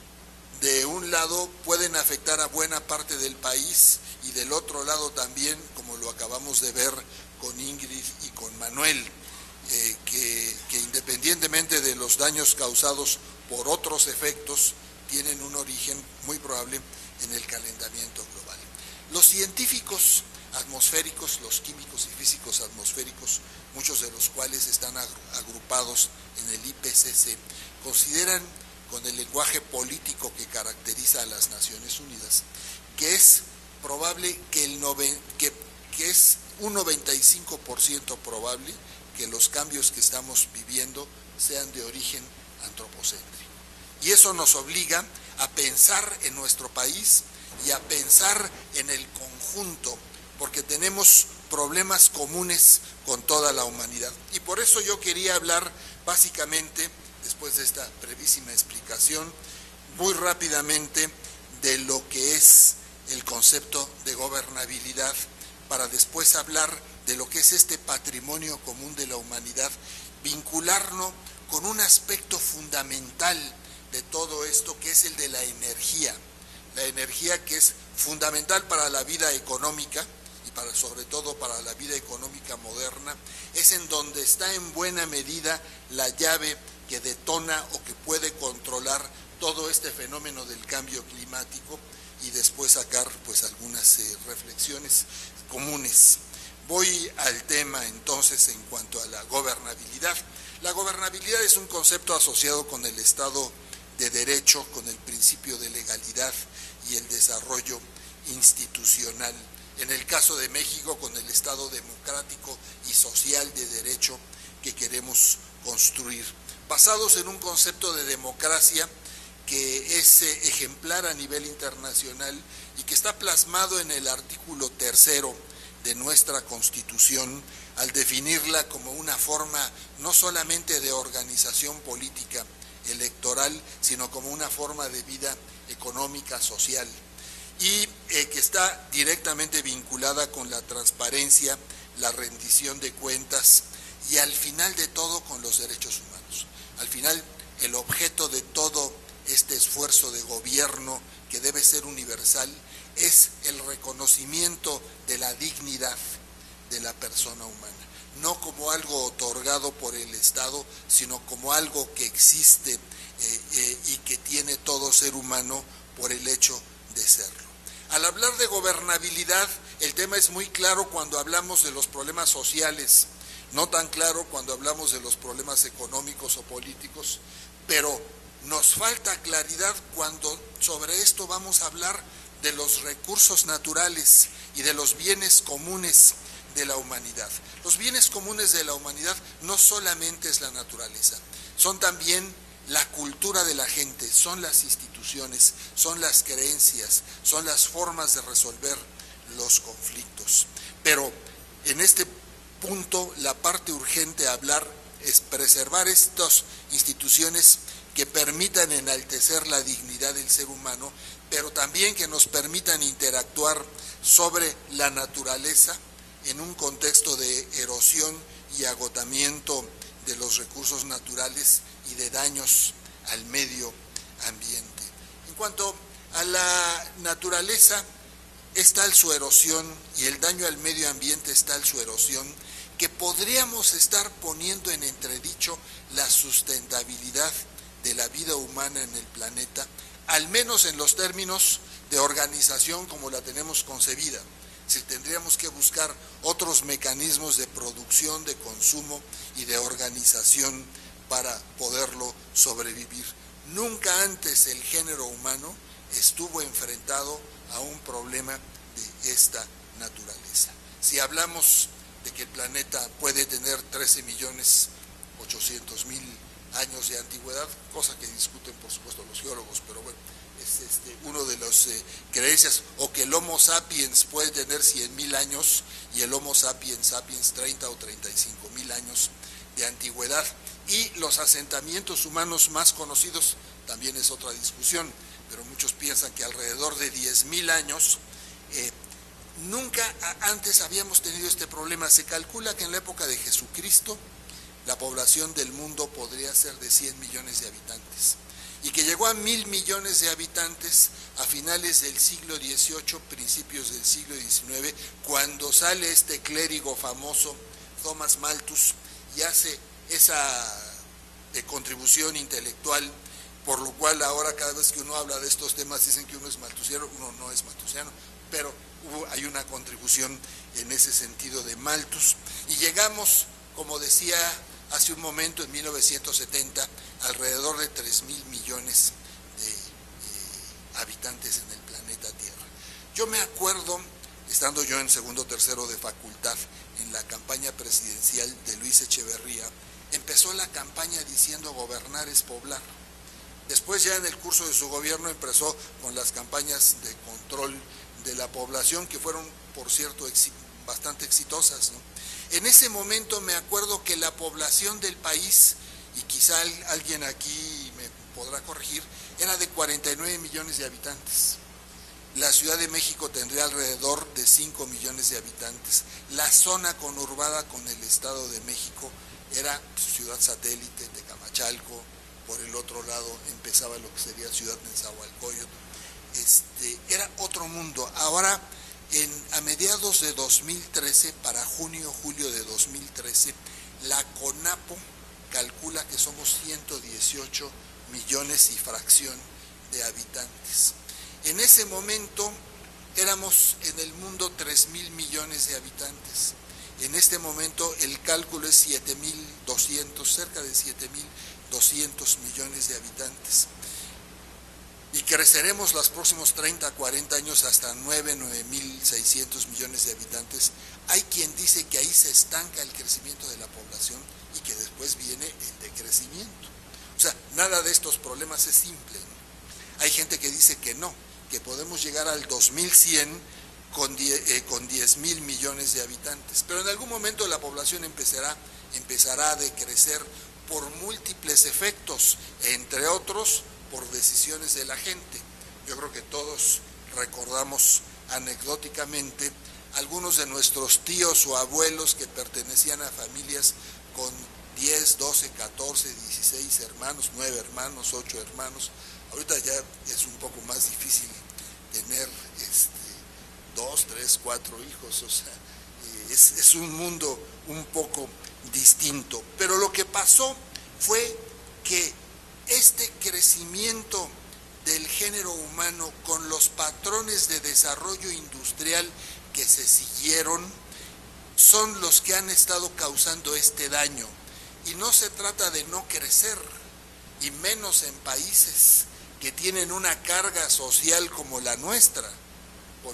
de un lado pueden afectar a buena parte del país y del otro lado también, como lo acabamos de ver con Ingrid y con Manuel, eh, que, que independientemente de los daños causados por otros efectos, tienen un origen muy probable en el calentamiento global. Los científicos atmosféricos, los químicos y físicos atmosféricos, muchos de los cuales están agrupados en el I P C C, consideran, con el lenguaje político que caracteriza a las Naciones Unidas, que es probable que, el nove, que, que es un noventa y cinco por ciento probable que los cambios que estamos viviendo sean de origen antropocéntrico. Y eso nos obliga a pensar en nuestro país y a pensar en el conjunto, porque tenemos problemas comunes con toda la humanidad. Y por eso yo quería hablar básicamente, después de esta brevísima explicación, muy rápidamente de lo que es el concepto de gobernabilidad, para después hablar de lo que es este patrimonio común de la humanidad, vincularlo con un aspecto fundamental de todo esto, que es el de la energía. La energía que es fundamental para la vida económica y para, sobre todo para la vida económica moderna, es en donde está en buena medida la llave que detona o que puede controlar todo este fenómeno del cambio climático, y después sacar pues algunas eh, reflexiones comunes. Voy al tema entonces en cuanto a la gobernabilidad. La gobernabilidad es un concepto asociado con el Estado de Derecho, con el principio de legalidad y el desarrollo institucional. En el caso de México, con el Estado democrático y social de derecho que queremos construir, basados en un concepto de democracia que es ejemplar a nivel internacional y que está plasmado en el artículo tercero de nuestra Constitución, al definirla como una forma no solamente de organización política electoral, sino como una forma de vida económica, social, y eh, que está directamente vinculada con la transparencia, la rendición de cuentas y al final de todo con los derechos humanos. Al final, el objeto de todo este esfuerzo de gobierno, que debe ser universal, es el reconocimiento de la dignidad de la persona humana, no como algo otorgado por el Estado, sino como algo que existe eh, eh, y que tiene todo ser humano por el hecho de serlo. Al hablar de gobernabilidad, el tema es muy claro cuando hablamos de los problemas sociales, no tan claro cuando hablamos de los problemas económicos o políticos, pero nos falta claridad cuando sobre esto vamos a hablar de los recursos naturales y de los bienes comunes de la humanidad. Los bienes comunes de la humanidad no solamente es la naturaleza, son también la cultura de la gente, son las instituciones, son las creencias, son las formas de resolver los conflictos. Pero en este punto la parte urgente a hablar es preservar estas instituciones que permitan enaltecer la dignidad del ser humano, pero también que nos permitan interactuar sobre la naturaleza en un contexto de erosión y agotamiento de los recursos naturales y de daños al medio ambiente. En cuanto a la naturaleza, es tal su erosión y el daño al medio ambiente es tal su erosión que podríamos estar poniendo en entredicho la sustentabilidad de la vida humana en el planeta, al menos en los términos de organización como la tenemos concebida. Si tendríamos que buscar otros mecanismos de producción, de consumo y de organización para poderlo sobrevivir. Nunca antes el género humano estuvo enfrentado a un problema de esta naturaleza. Si hablamos de que el planeta puede tener trece millones ochocientos mil años de antigüedad, cosa que discuten por supuesto los geólogos, pero bueno, es este, uno de las eh, creencias, o que el Homo sapiens puede tener cien mil años y el Homo sapiens sapiens treinta o treinta y cinco mil años, de antigüedad. Y los asentamientos humanos más conocidos también es otra discusión, pero muchos piensan que alrededor de diez mil años. Eh, nunca antes habíamos tenido este problema. Se calcula que en la época de Jesucristo la población del mundo podría ser de cien millones de habitantes, y que llegó a mil millones de habitantes a finales del siglo dieciocho, principios del siglo diecinueve, cuando sale este clérigo famoso, Thomas Malthus, y hace esa eh, contribución intelectual, por lo cual ahora cada vez que uno habla de estos temas dicen que uno es malthusiano. Uno no es malthusiano, pero hubo, hay una contribución en ese sentido de Malthus, y llegamos, como decía hace un momento, en mil novecientos setenta, alrededor de tres mil millones de eh, habitantes en el planeta Tierra. Yo me acuerdo, estando yo en segundo o tercero de facultad, en la campaña presidencial de Luis Echeverría, empezó la campaña diciendo gobernar es poblar. Después, ya en el curso de su gobierno, empezó con las campañas de control de la población, que fueron, por cierto, bastante exitosas, ¿no? En ese momento me acuerdo que la población del país, y quizá alguien aquí me podrá corregir, era de cuarenta y nueve millones de habitantes. La Ciudad de México tendría alrededor de cinco millones de habitantes. La zona conurbada con el Estado de México era Ciudad Satélite, Tecamachalco. Por el otro lado empezaba lo que sería Ciudad Nezahualcóyotl. Este, era otro mundo. Ahora, en, a mediados de dos mil trece, para junio, julio de dos mil trece, la CONAPO calcula que somos ciento dieciocho millones y fracción de habitantes. En ese momento éramos en el mundo tres mil millones de habitantes. En este momento el cálculo es siete mil doscientos, cerca de siete mil doscientos millones de habitantes. Y creceremos los próximos treinta, cuarenta años hasta nueve, nueve mil seiscientos millones de habitantes. Hay quien dice que ahí se estanca el crecimiento de la población y que después viene el decrecimiento. O sea, nada de estos problemas es simple, ¿no? Hay gente que dice que no, que podemos llegar al dos mil cien con diez mil millones de habitantes, pero en algún momento la población empezará, empezará a decrecer por múltiples efectos, entre otros por decisiones de la gente. Yo creo que todos recordamos anecdóticamente algunos de nuestros tíos o abuelos que pertenecían a familias con diez, doce, catorce, dieciséis hermanos, nueve hermanos, ocho hermanos. Ahorita ya es un poco más difícil tener este, dos, tres, cuatro hijos, o sea, es, es un mundo un poco distinto. Pero lo que pasó fue que este crecimiento del género humano con los patrones de desarrollo industrial que se siguieron son los que han estado causando este daño. Y no se trata de no crecer, y menos en países que tienen una carga social como la nuestra, con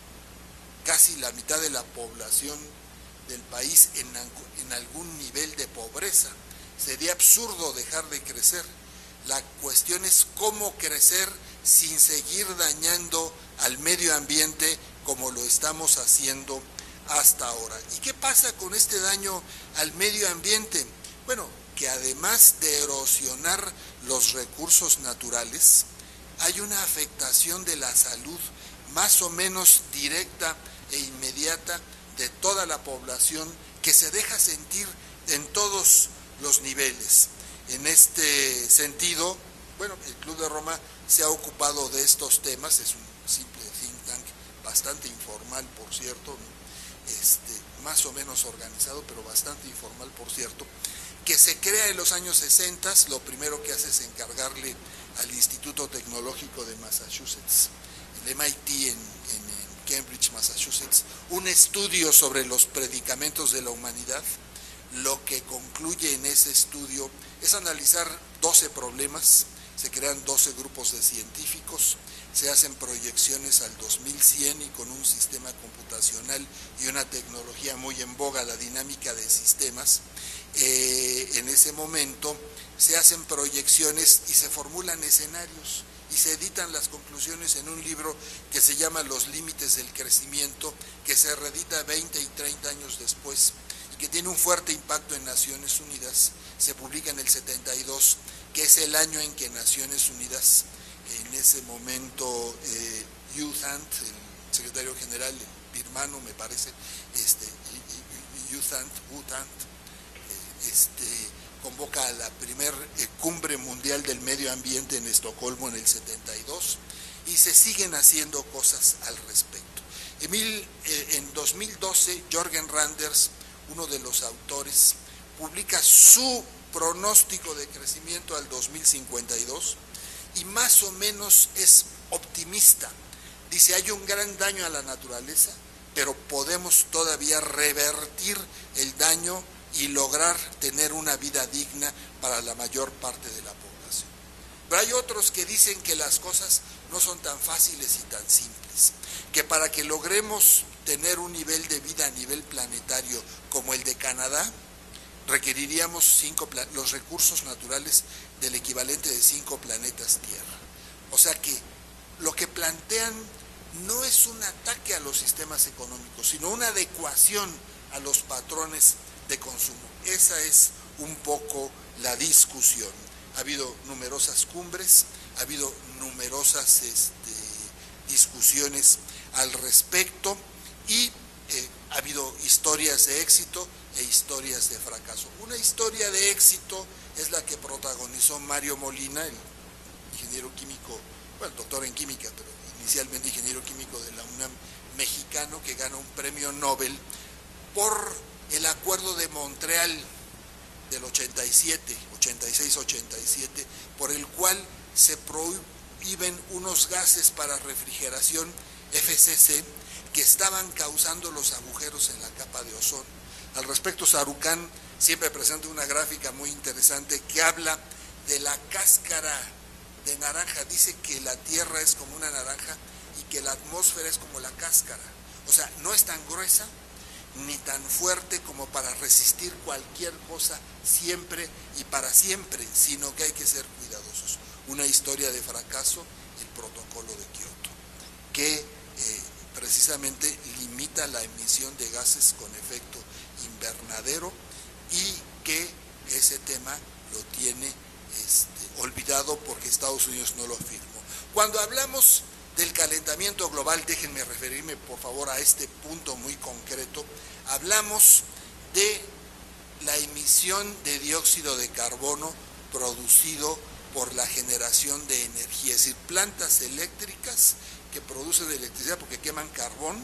casi la mitad de la población del país en, en algún nivel de pobreza. Sería absurdo dejar de crecer. La cuestión es cómo crecer sin seguir dañando al medio ambiente como lo estamos haciendo hasta ahora. ¿Y qué pasa con este daño al medio ambiente? Bueno, que además de erosionar los recursos naturales, hay una afectación de la salud más o menos directa e inmediata de toda la población, que se deja sentir en todos los niveles. En este sentido, bueno, el Club de Roma se ha ocupado de estos temas, es un simple think tank bastante informal, por cierto, este, más o menos organizado, pero bastante informal, por cierto, que se crea en los años sesenta. Lo primero que hace es encargarle al Instituto Tecnológico de Massachusetts, el M I T en, en Cambridge, Massachusetts, un estudio sobre los predicamentos de la humanidad. Lo que concluye en ese estudio es analizar doce problemas, se crean doce grupos de científicos, se hacen proyecciones al dos mil cien y con un sistema computacional y una tecnología muy en boga, la dinámica de sistemas. Eh, en ese momento se hacen proyecciones y se formulan escenarios y se editan las conclusiones en un libro que se llama Los límites del crecimiento, que se reedita veinte y treinta años después, que tiene un fuerte impacto en Naciones Unidas, se publica en el setenta y dos, que es el año en que Naciones Unidas, en ese momento eh, U Thant, el secretario general birmano me parece, este, U Thant, U Thant, eh, este, convoca a la primer eh, cumbre mundial del medio ambiente en Estocolmo en el setenta y dos, y se siguen haciendo cosas al respecto. En, mil, eh, en dos mil doce, Jorgen Randers, uno de los autores, publica su pronóstico de crecimiento al dos mil cincuenta y dos y más o menos es optimista. Dice, hay un gran daño a la naturaleza, pero podemos todavía revertir el daño y lograr tener una vida digna para la mayor parte de la población. Pero hay otros que dicen que las cosas no son tan fáciles y tan simples, que para que logremos tener un nivel de vida a nivel planetario como el de Canadá, requeriríamos cinco, los recursos naturales del equivalente de cinco planetas Tierra. O sea que lo que plantean no es un ataque a los sistemas económicos, sino una adecuación a los patrones de consumo. Esa es un poco la discusión. Ha habido numerosas cumbres, ha habido numerosas este, discusiones al respecto y eh, ha habido historias de éxito e historias de fracaso. Una historia de éxito es la que protagonizó Mario Molina, el ingeniero químico, bueno, doctor en química, pero inicialmente ingeniero químico de la UNAM mexicano, que gana un premio Nobel por el Acuerdo de Montreal del ochenta y siete, ochenta y seis ochenta y siete, por el cual se prohíben unos gases para refrigeración F C C que estaban causando los agujeros en la capa de ozono. Al respecto, Sarucán siempre presenta una gráfica muy interesante que habla de la cáscara de naranja. Dice que la Tierra es como una naranja y que la atmósfera es como la cáscara. O sea, no es tan gruesa ni tan fuerte como para resistir cualquier cosa siempre y para siempre, sino que hay que ser cuidadosos. Una historia de fracaso, el protocolo de Kioto, que eh, precisamente limita la emisión de gases con efecto invernadero y que ese tema lo tiene este, olvidado porque Estados Unidos no lo firmó. Cuando hablamos del calentamiento global, déjenme referirme por favor a este punto muy concreto, hablamos de la emisión de dióxido de carbono producido por la generación de energía, es decir, plantas eléctricas que producen electricidad porque queman carbón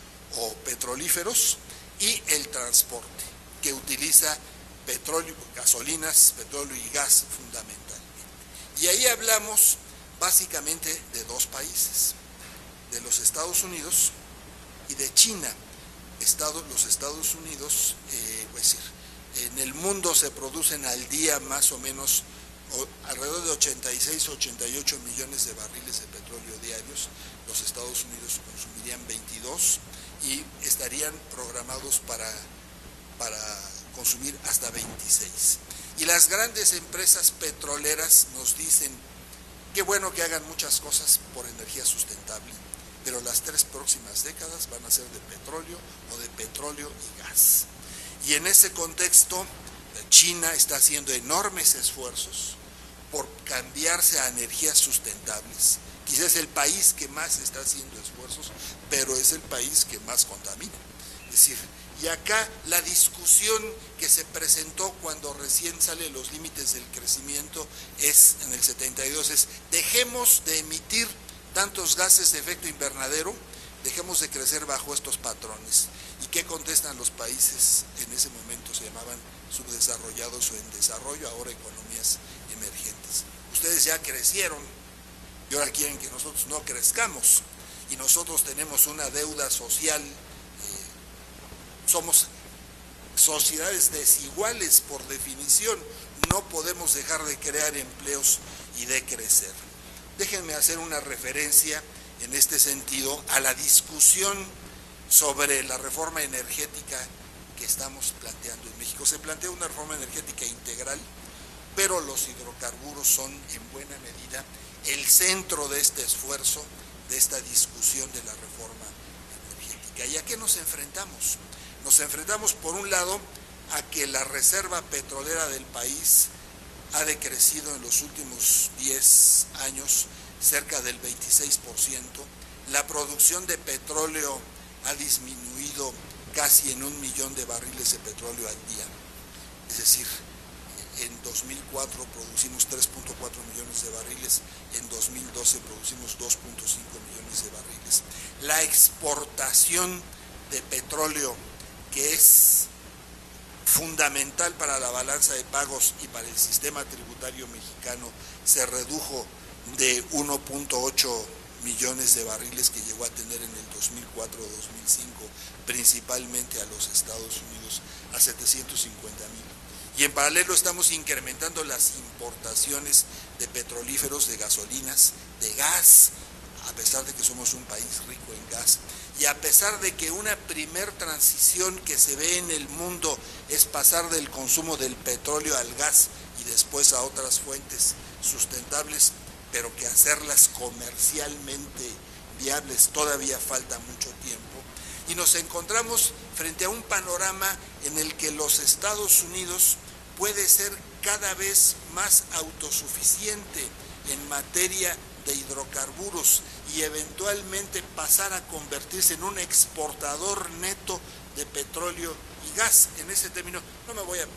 o petrolíferos, y el transporte que utiliza petróleo, gasolinas, petróleo y gas fundamentalmente. Y ahí hablamos básicamente de dos países, de los Estados Unidos y de China. Estado, los Estados Unidos, eh, es decir, en el mundo se producen al día más o menos o, alrededor de ochenta y seis, ochenta y ocho millones de barriles de petróleo diarios. Los Estados Unidos consumirían veintidós y estarían programados para, para consumir hasta veintiséis. Y las grandes empresas petroleras nos dicen qué bueno que hagan muchas cosas por energía sustentable, pero las tres próximas décadas van a ser de petróleo o de petróleo y gas. Y en ese contexto, China está haciendo enormes esfuerzos por cambiarse a energías sustentables. Quizás es el país que más está haciendo esfuerzos, pero es el país que más contamina. Es decir, y acá la discusión que se presentó cuando recién salen los límites del crecimiento es, en el setenta y dos, es dejemos de emitir tantos gases de efecto invernadero, dejemos de crecer bajo estos patrones. ¿Y qué contestan los países? En ese momento se llamaban subdesarrollados o en desarrollo, ahora economías emergentes. Ustedes ya crecieron y ahora quieren que nosotros no crezcamos, y nosotros tenemos una deuda social, eh, somos sociedades desiguales por definición, no podemos dejar de crear empleos y de crecer. Déjenme hacer una referencia en este sentido a la discusión sobre la reforma energética que estamos planteando en México. Se plantea una reforma energética integral, pero los hidrocarburos son en buena medida el centro de este esfuerzo, de esta discusión de la reforma energética. ¿Y a qué nos enfrentamos? Nos enfrentamos por un lado a que la reserva petrolera del país ha decrecido en los últimos diez años cerca del veintiséis por ciento, la producción de petróleo ha disminuido casi en un millón de barriles de petróleo al día, es decir, en dos mil cuatro producimos tres punto cuatro millones de barriles, en dos mil doce producimos dos punto cinco millones de barriles. La exportación de petróleo, que es fundamental para la balanza de pagos y para el sistema tributario mexicano, se redujo de uno punto ocho millones de barriles que llegó a tener en el dos mil cuatro a dos mil cinco, principalmente a los Estados Unidos, a setecientos cincuenta mil. Y en paralelo estamos incrementando las importaciones de petrolíferos, de gasolinas, de gas, a pesar de que somos un país rico en gas, y a pesar de que una primer transición que se ve en el mundo es pasar del consumo del petróleo al gas y después a otras fuentes sustentables, pero que hacerlas comercialmente viables todavía falta mucho tiempo. Y nos encontramos frente a un panorama en el que los Estados Unidos puede ser cada vez más autosuficiente en materia de hidrocarburos y eventualmente pasar a convertirse en un exportador neto de petróleo y gas. En ese término no me voy a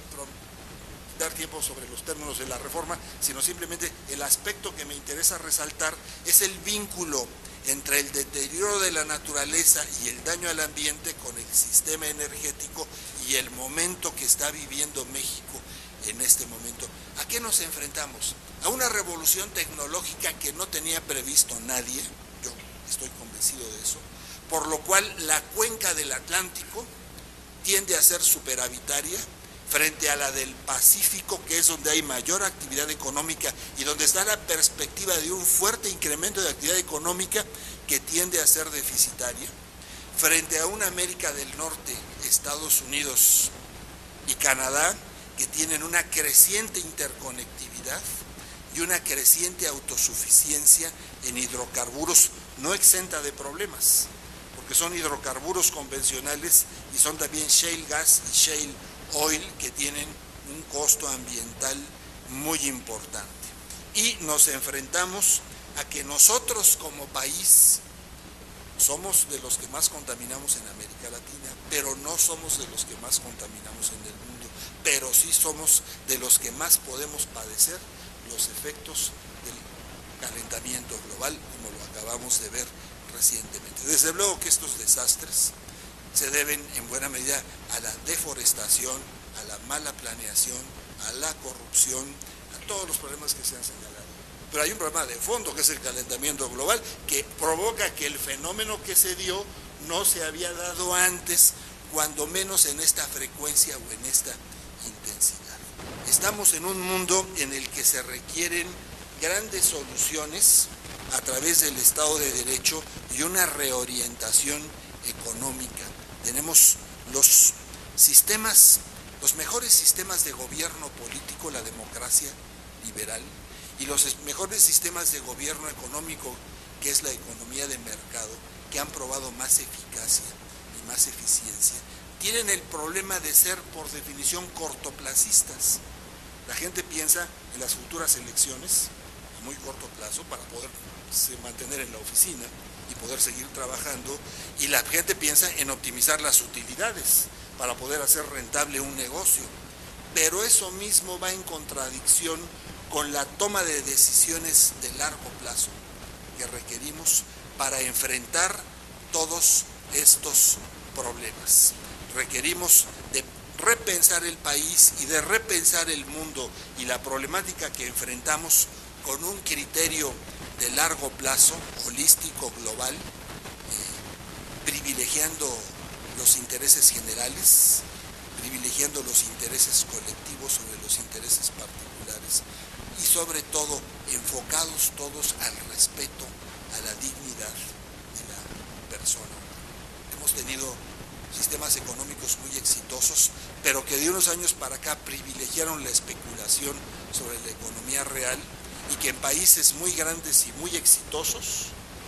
dar tiempo sobre los términos de la reforma, sino simplemente el aspecto que me interesa resaltar es el vínculo entre el deterioro de la naturaleza y el daño al ambiente con el sistema energético y el momento que está viviendo México en este momento. ¿A qué nos enfrentamos? A una revolución tecnológica que no tenía previsto nadie, yo estoy convencido de eso, por lo cual la cuenca del Atlántico tiende a ser superavitaria frente a la del Pacífico, que es donde hay mayor actividad económica y donde está la perspectiva de un fuerte incremento de actividad económica que tiende a ser deficitaria, frente a una América del Norte, Estados Unidos y Canadá, que tienen una creciente interconectividad y una creciente autosuficiencia en hidrocarburos no exenta de problemas, porque son hidrocarburos convencionales y son también shale gas y shale oil que tienen un costo ambiental muy importante. Y nos enfrentamos a que nosotros como país somos de los que más contaminamos en América Latina, pero no somos de los que más contaminamos en el mundo, pero sí somos de los que más podemos padecer los efectos del calentamiento global, como lo acabamos de ver recientemente. Desde luego que estos desastres se deben en buena medida a la deforestación, a la mala planeación, a la corrupción, a todos los problemas que se han señalado. Pero hay un problema de fondo, que es el calentamiento global, que provoca que el fenómeno que se dio no se había dado antes, cuando menos en esta frecuencia o en esta intensidad. Estamos en un mundo en el que se requieren grandes soluciones a través del Estado de Derecho y una reorientación económica. Tenemos los sistemas, los mejores sistemas de gobierno político, la democracia liberal, y los mejores sistemas de gobierno económico, que es la economía de mercado, que han probado más eficacia y más eficiencia, tienen el problema de ser por definición cortoplacistas. La gente piensa en las futuras elecciones a muy corto plazo para poderse mantener en la oficina y poder seguir trabajando, y la gente piensa en optimizar las utilidades para poder hacer rentable un negocio, pero eso mismo va en contradicción con la toma de decisiones de largo plazo que requerimos para enfrentar todos estos problemas. Requerimos de repensar el país y de repensar el mundo y la problemática que enfrentamos con un criterio de largo plazo, holístico, global, eh, privilegiando los intereses generales, privilegiando los intereses colectivos sobre los intereses particulares y sobre todo enfocados todos al respeto a la dignidad de la persona. Hemos tenido sistemas económicos muy exitosos, pero que de unos años para acá privilegiaron la especulación sobre la economía real, y que en países muy grandes y muy exitosos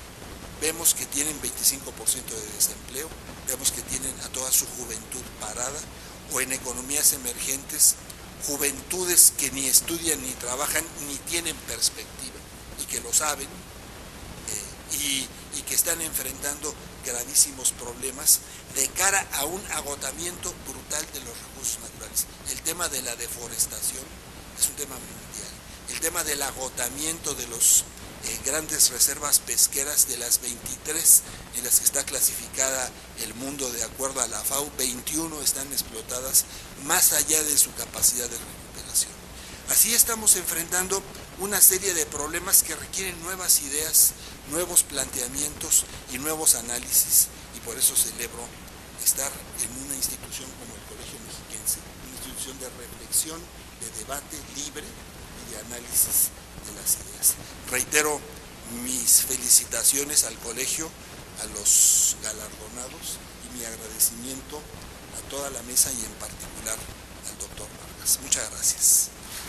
vemos que tienen veinticinco por ciento de desempleo, vemos que tienen a toda su juventud parada, o en economías emergentes, juventudes que ni estudian ni trabajan ni tienen perspectiva y que lo saben eh, y, y que están enfrentando gravísimos problemas de cara a un agotamiento brutal de los recursos naturales. El tema de la deforestación es un tema mundial. El tema del agotamiento de los eh, grandes reservas pesqueras, de las veintitrés en las que está clasificada el mundo de acuerdo a la FAO, veintiuna están explotadas más allá de su capacidad de recuperación. Así estamos enfrentando una serie de problemas que requieren nuevas ideas, nuevos planteamientos y nuevos análisis, y por eso celebro estar en una institución como el Colegio Mexiquense, una institución de reflexión, de debate libre y de análisis de las ideas. Reitero mis felicitaciones al colegio, a los galardonados y mi agradecimiento a toda la mesa y en particular al doctor Vargas. Muchas gracias.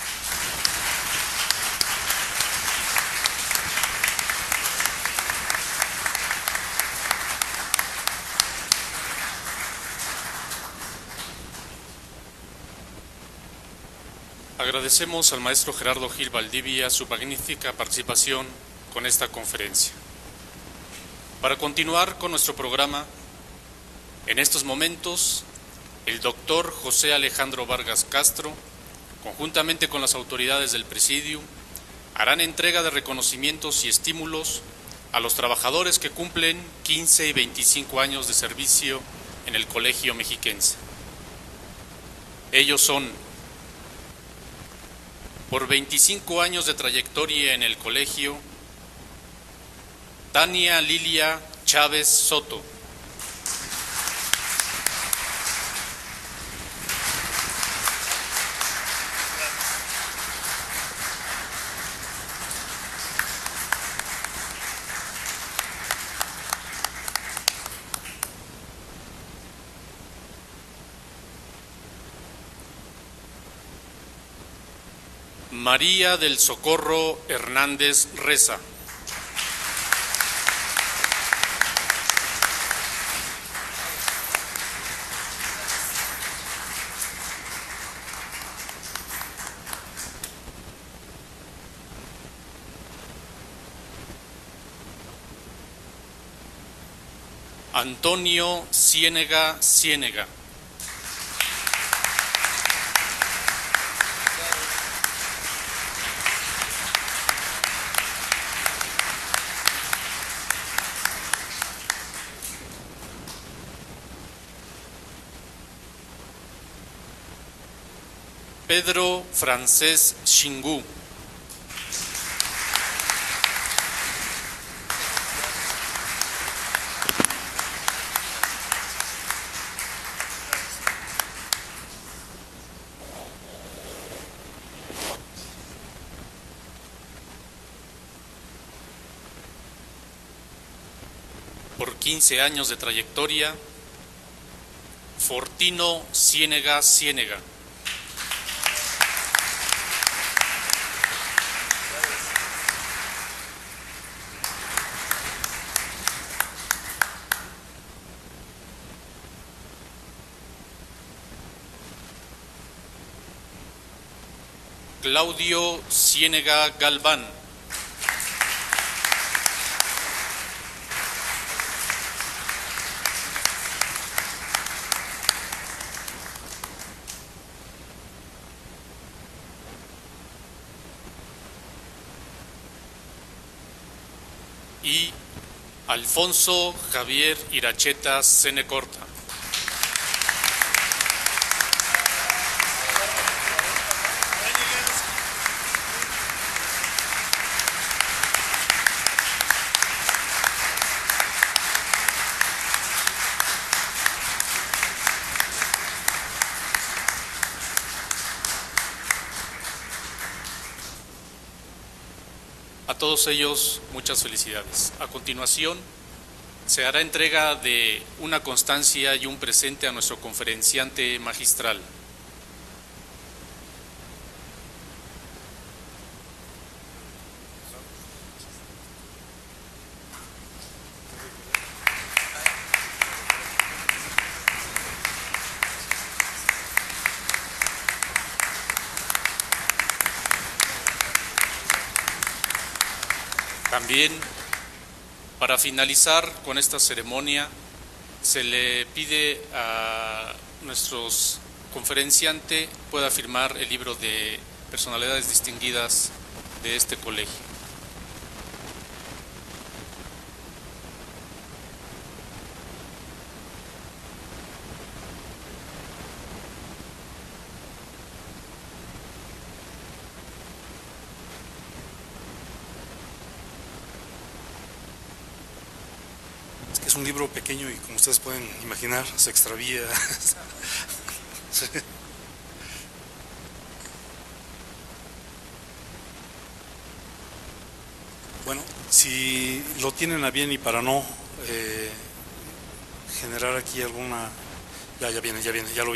Agradecemos al maestro Gerardo Gil Valdivia su magnífica participación con esta conferencia. Para continuar con nuestro programa, en estos momentos, el doctor José Alejandro Vargas Castro, conjuntamente con las autoridades del Presidium, harán entrega de reconocimientos y estímulos a los trabajadores que cumplen quince y veinticinco años de servicio en el Colegio Mexiquense. Ellos son: por veinticinco años de trayectoria en el colegio, Tania Lilia Chávez Soto. María del Socorro Hernández Reza. Antonio Ciénega Ciénega. Pedro Francés Xingú. Por quince años de trayectoria, Fortino Ciénega Ciénega. Claudio Ciénega Galván. Y Alfonso Javier Iracheta Cenecorta. A todos ellos, muchas felicidades. A continuación, se hará entrega de una constancia y un presente a nuestro conferenciante magistral. También, para finalizar con esta ceremonia, se le pide a nuestros conferenciantes pueda firmar el libro de personalidades distinguidas de este colegio. Es un libro pequeño y, como ustedes pueden imaginar, se extravía. Sí. Bueno, si lo tienen a bien y para no eh, generar aquí alguna... Ya, ya viene, ya viene, ya lo vi.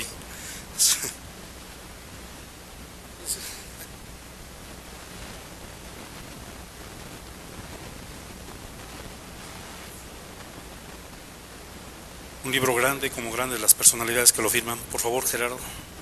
Un libro grande, como grandes las personalidades que lo firman. Por favor, Gerardo.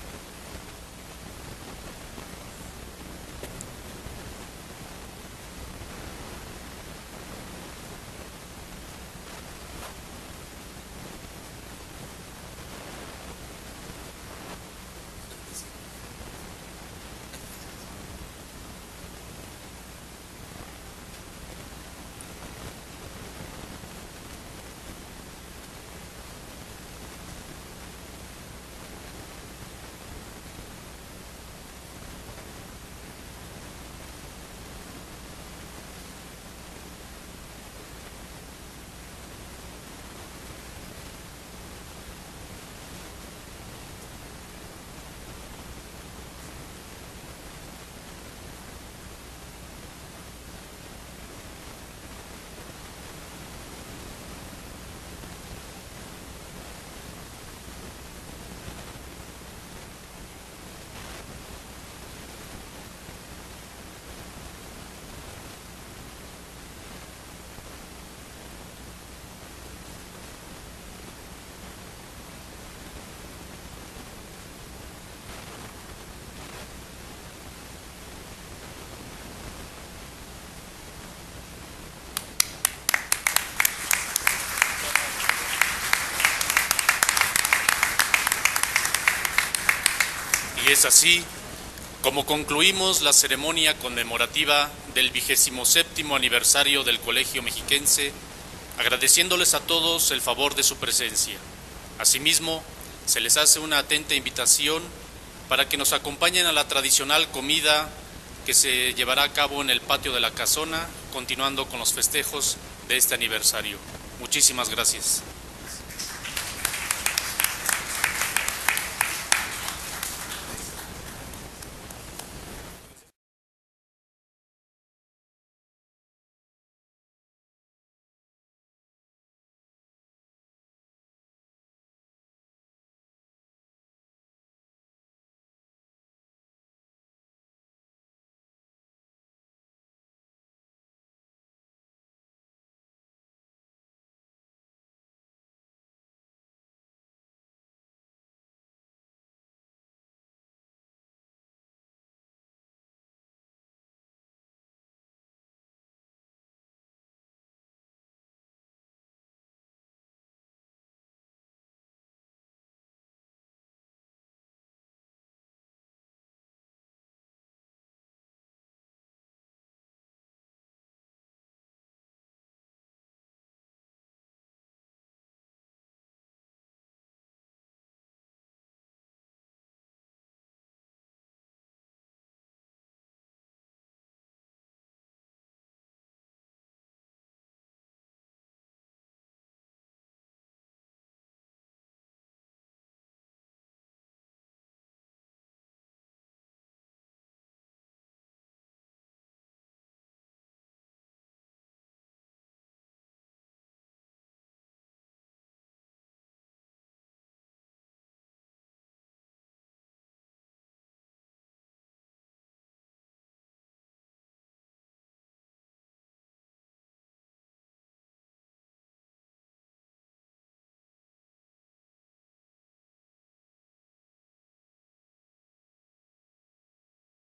Y es así como concluimos la ceremonia conmemorativa del vigésimo séptimo aniversario del Colegio Mexiquense, agradeciéndoles a todos el favor de su presencia. Asimismo, se les hace una atenta invitación para que nos acompañen a la tradicional comida que se llevará a cabo en el patio de la casona, continuando con los festejos de este aniversario. Muchísimas gracias.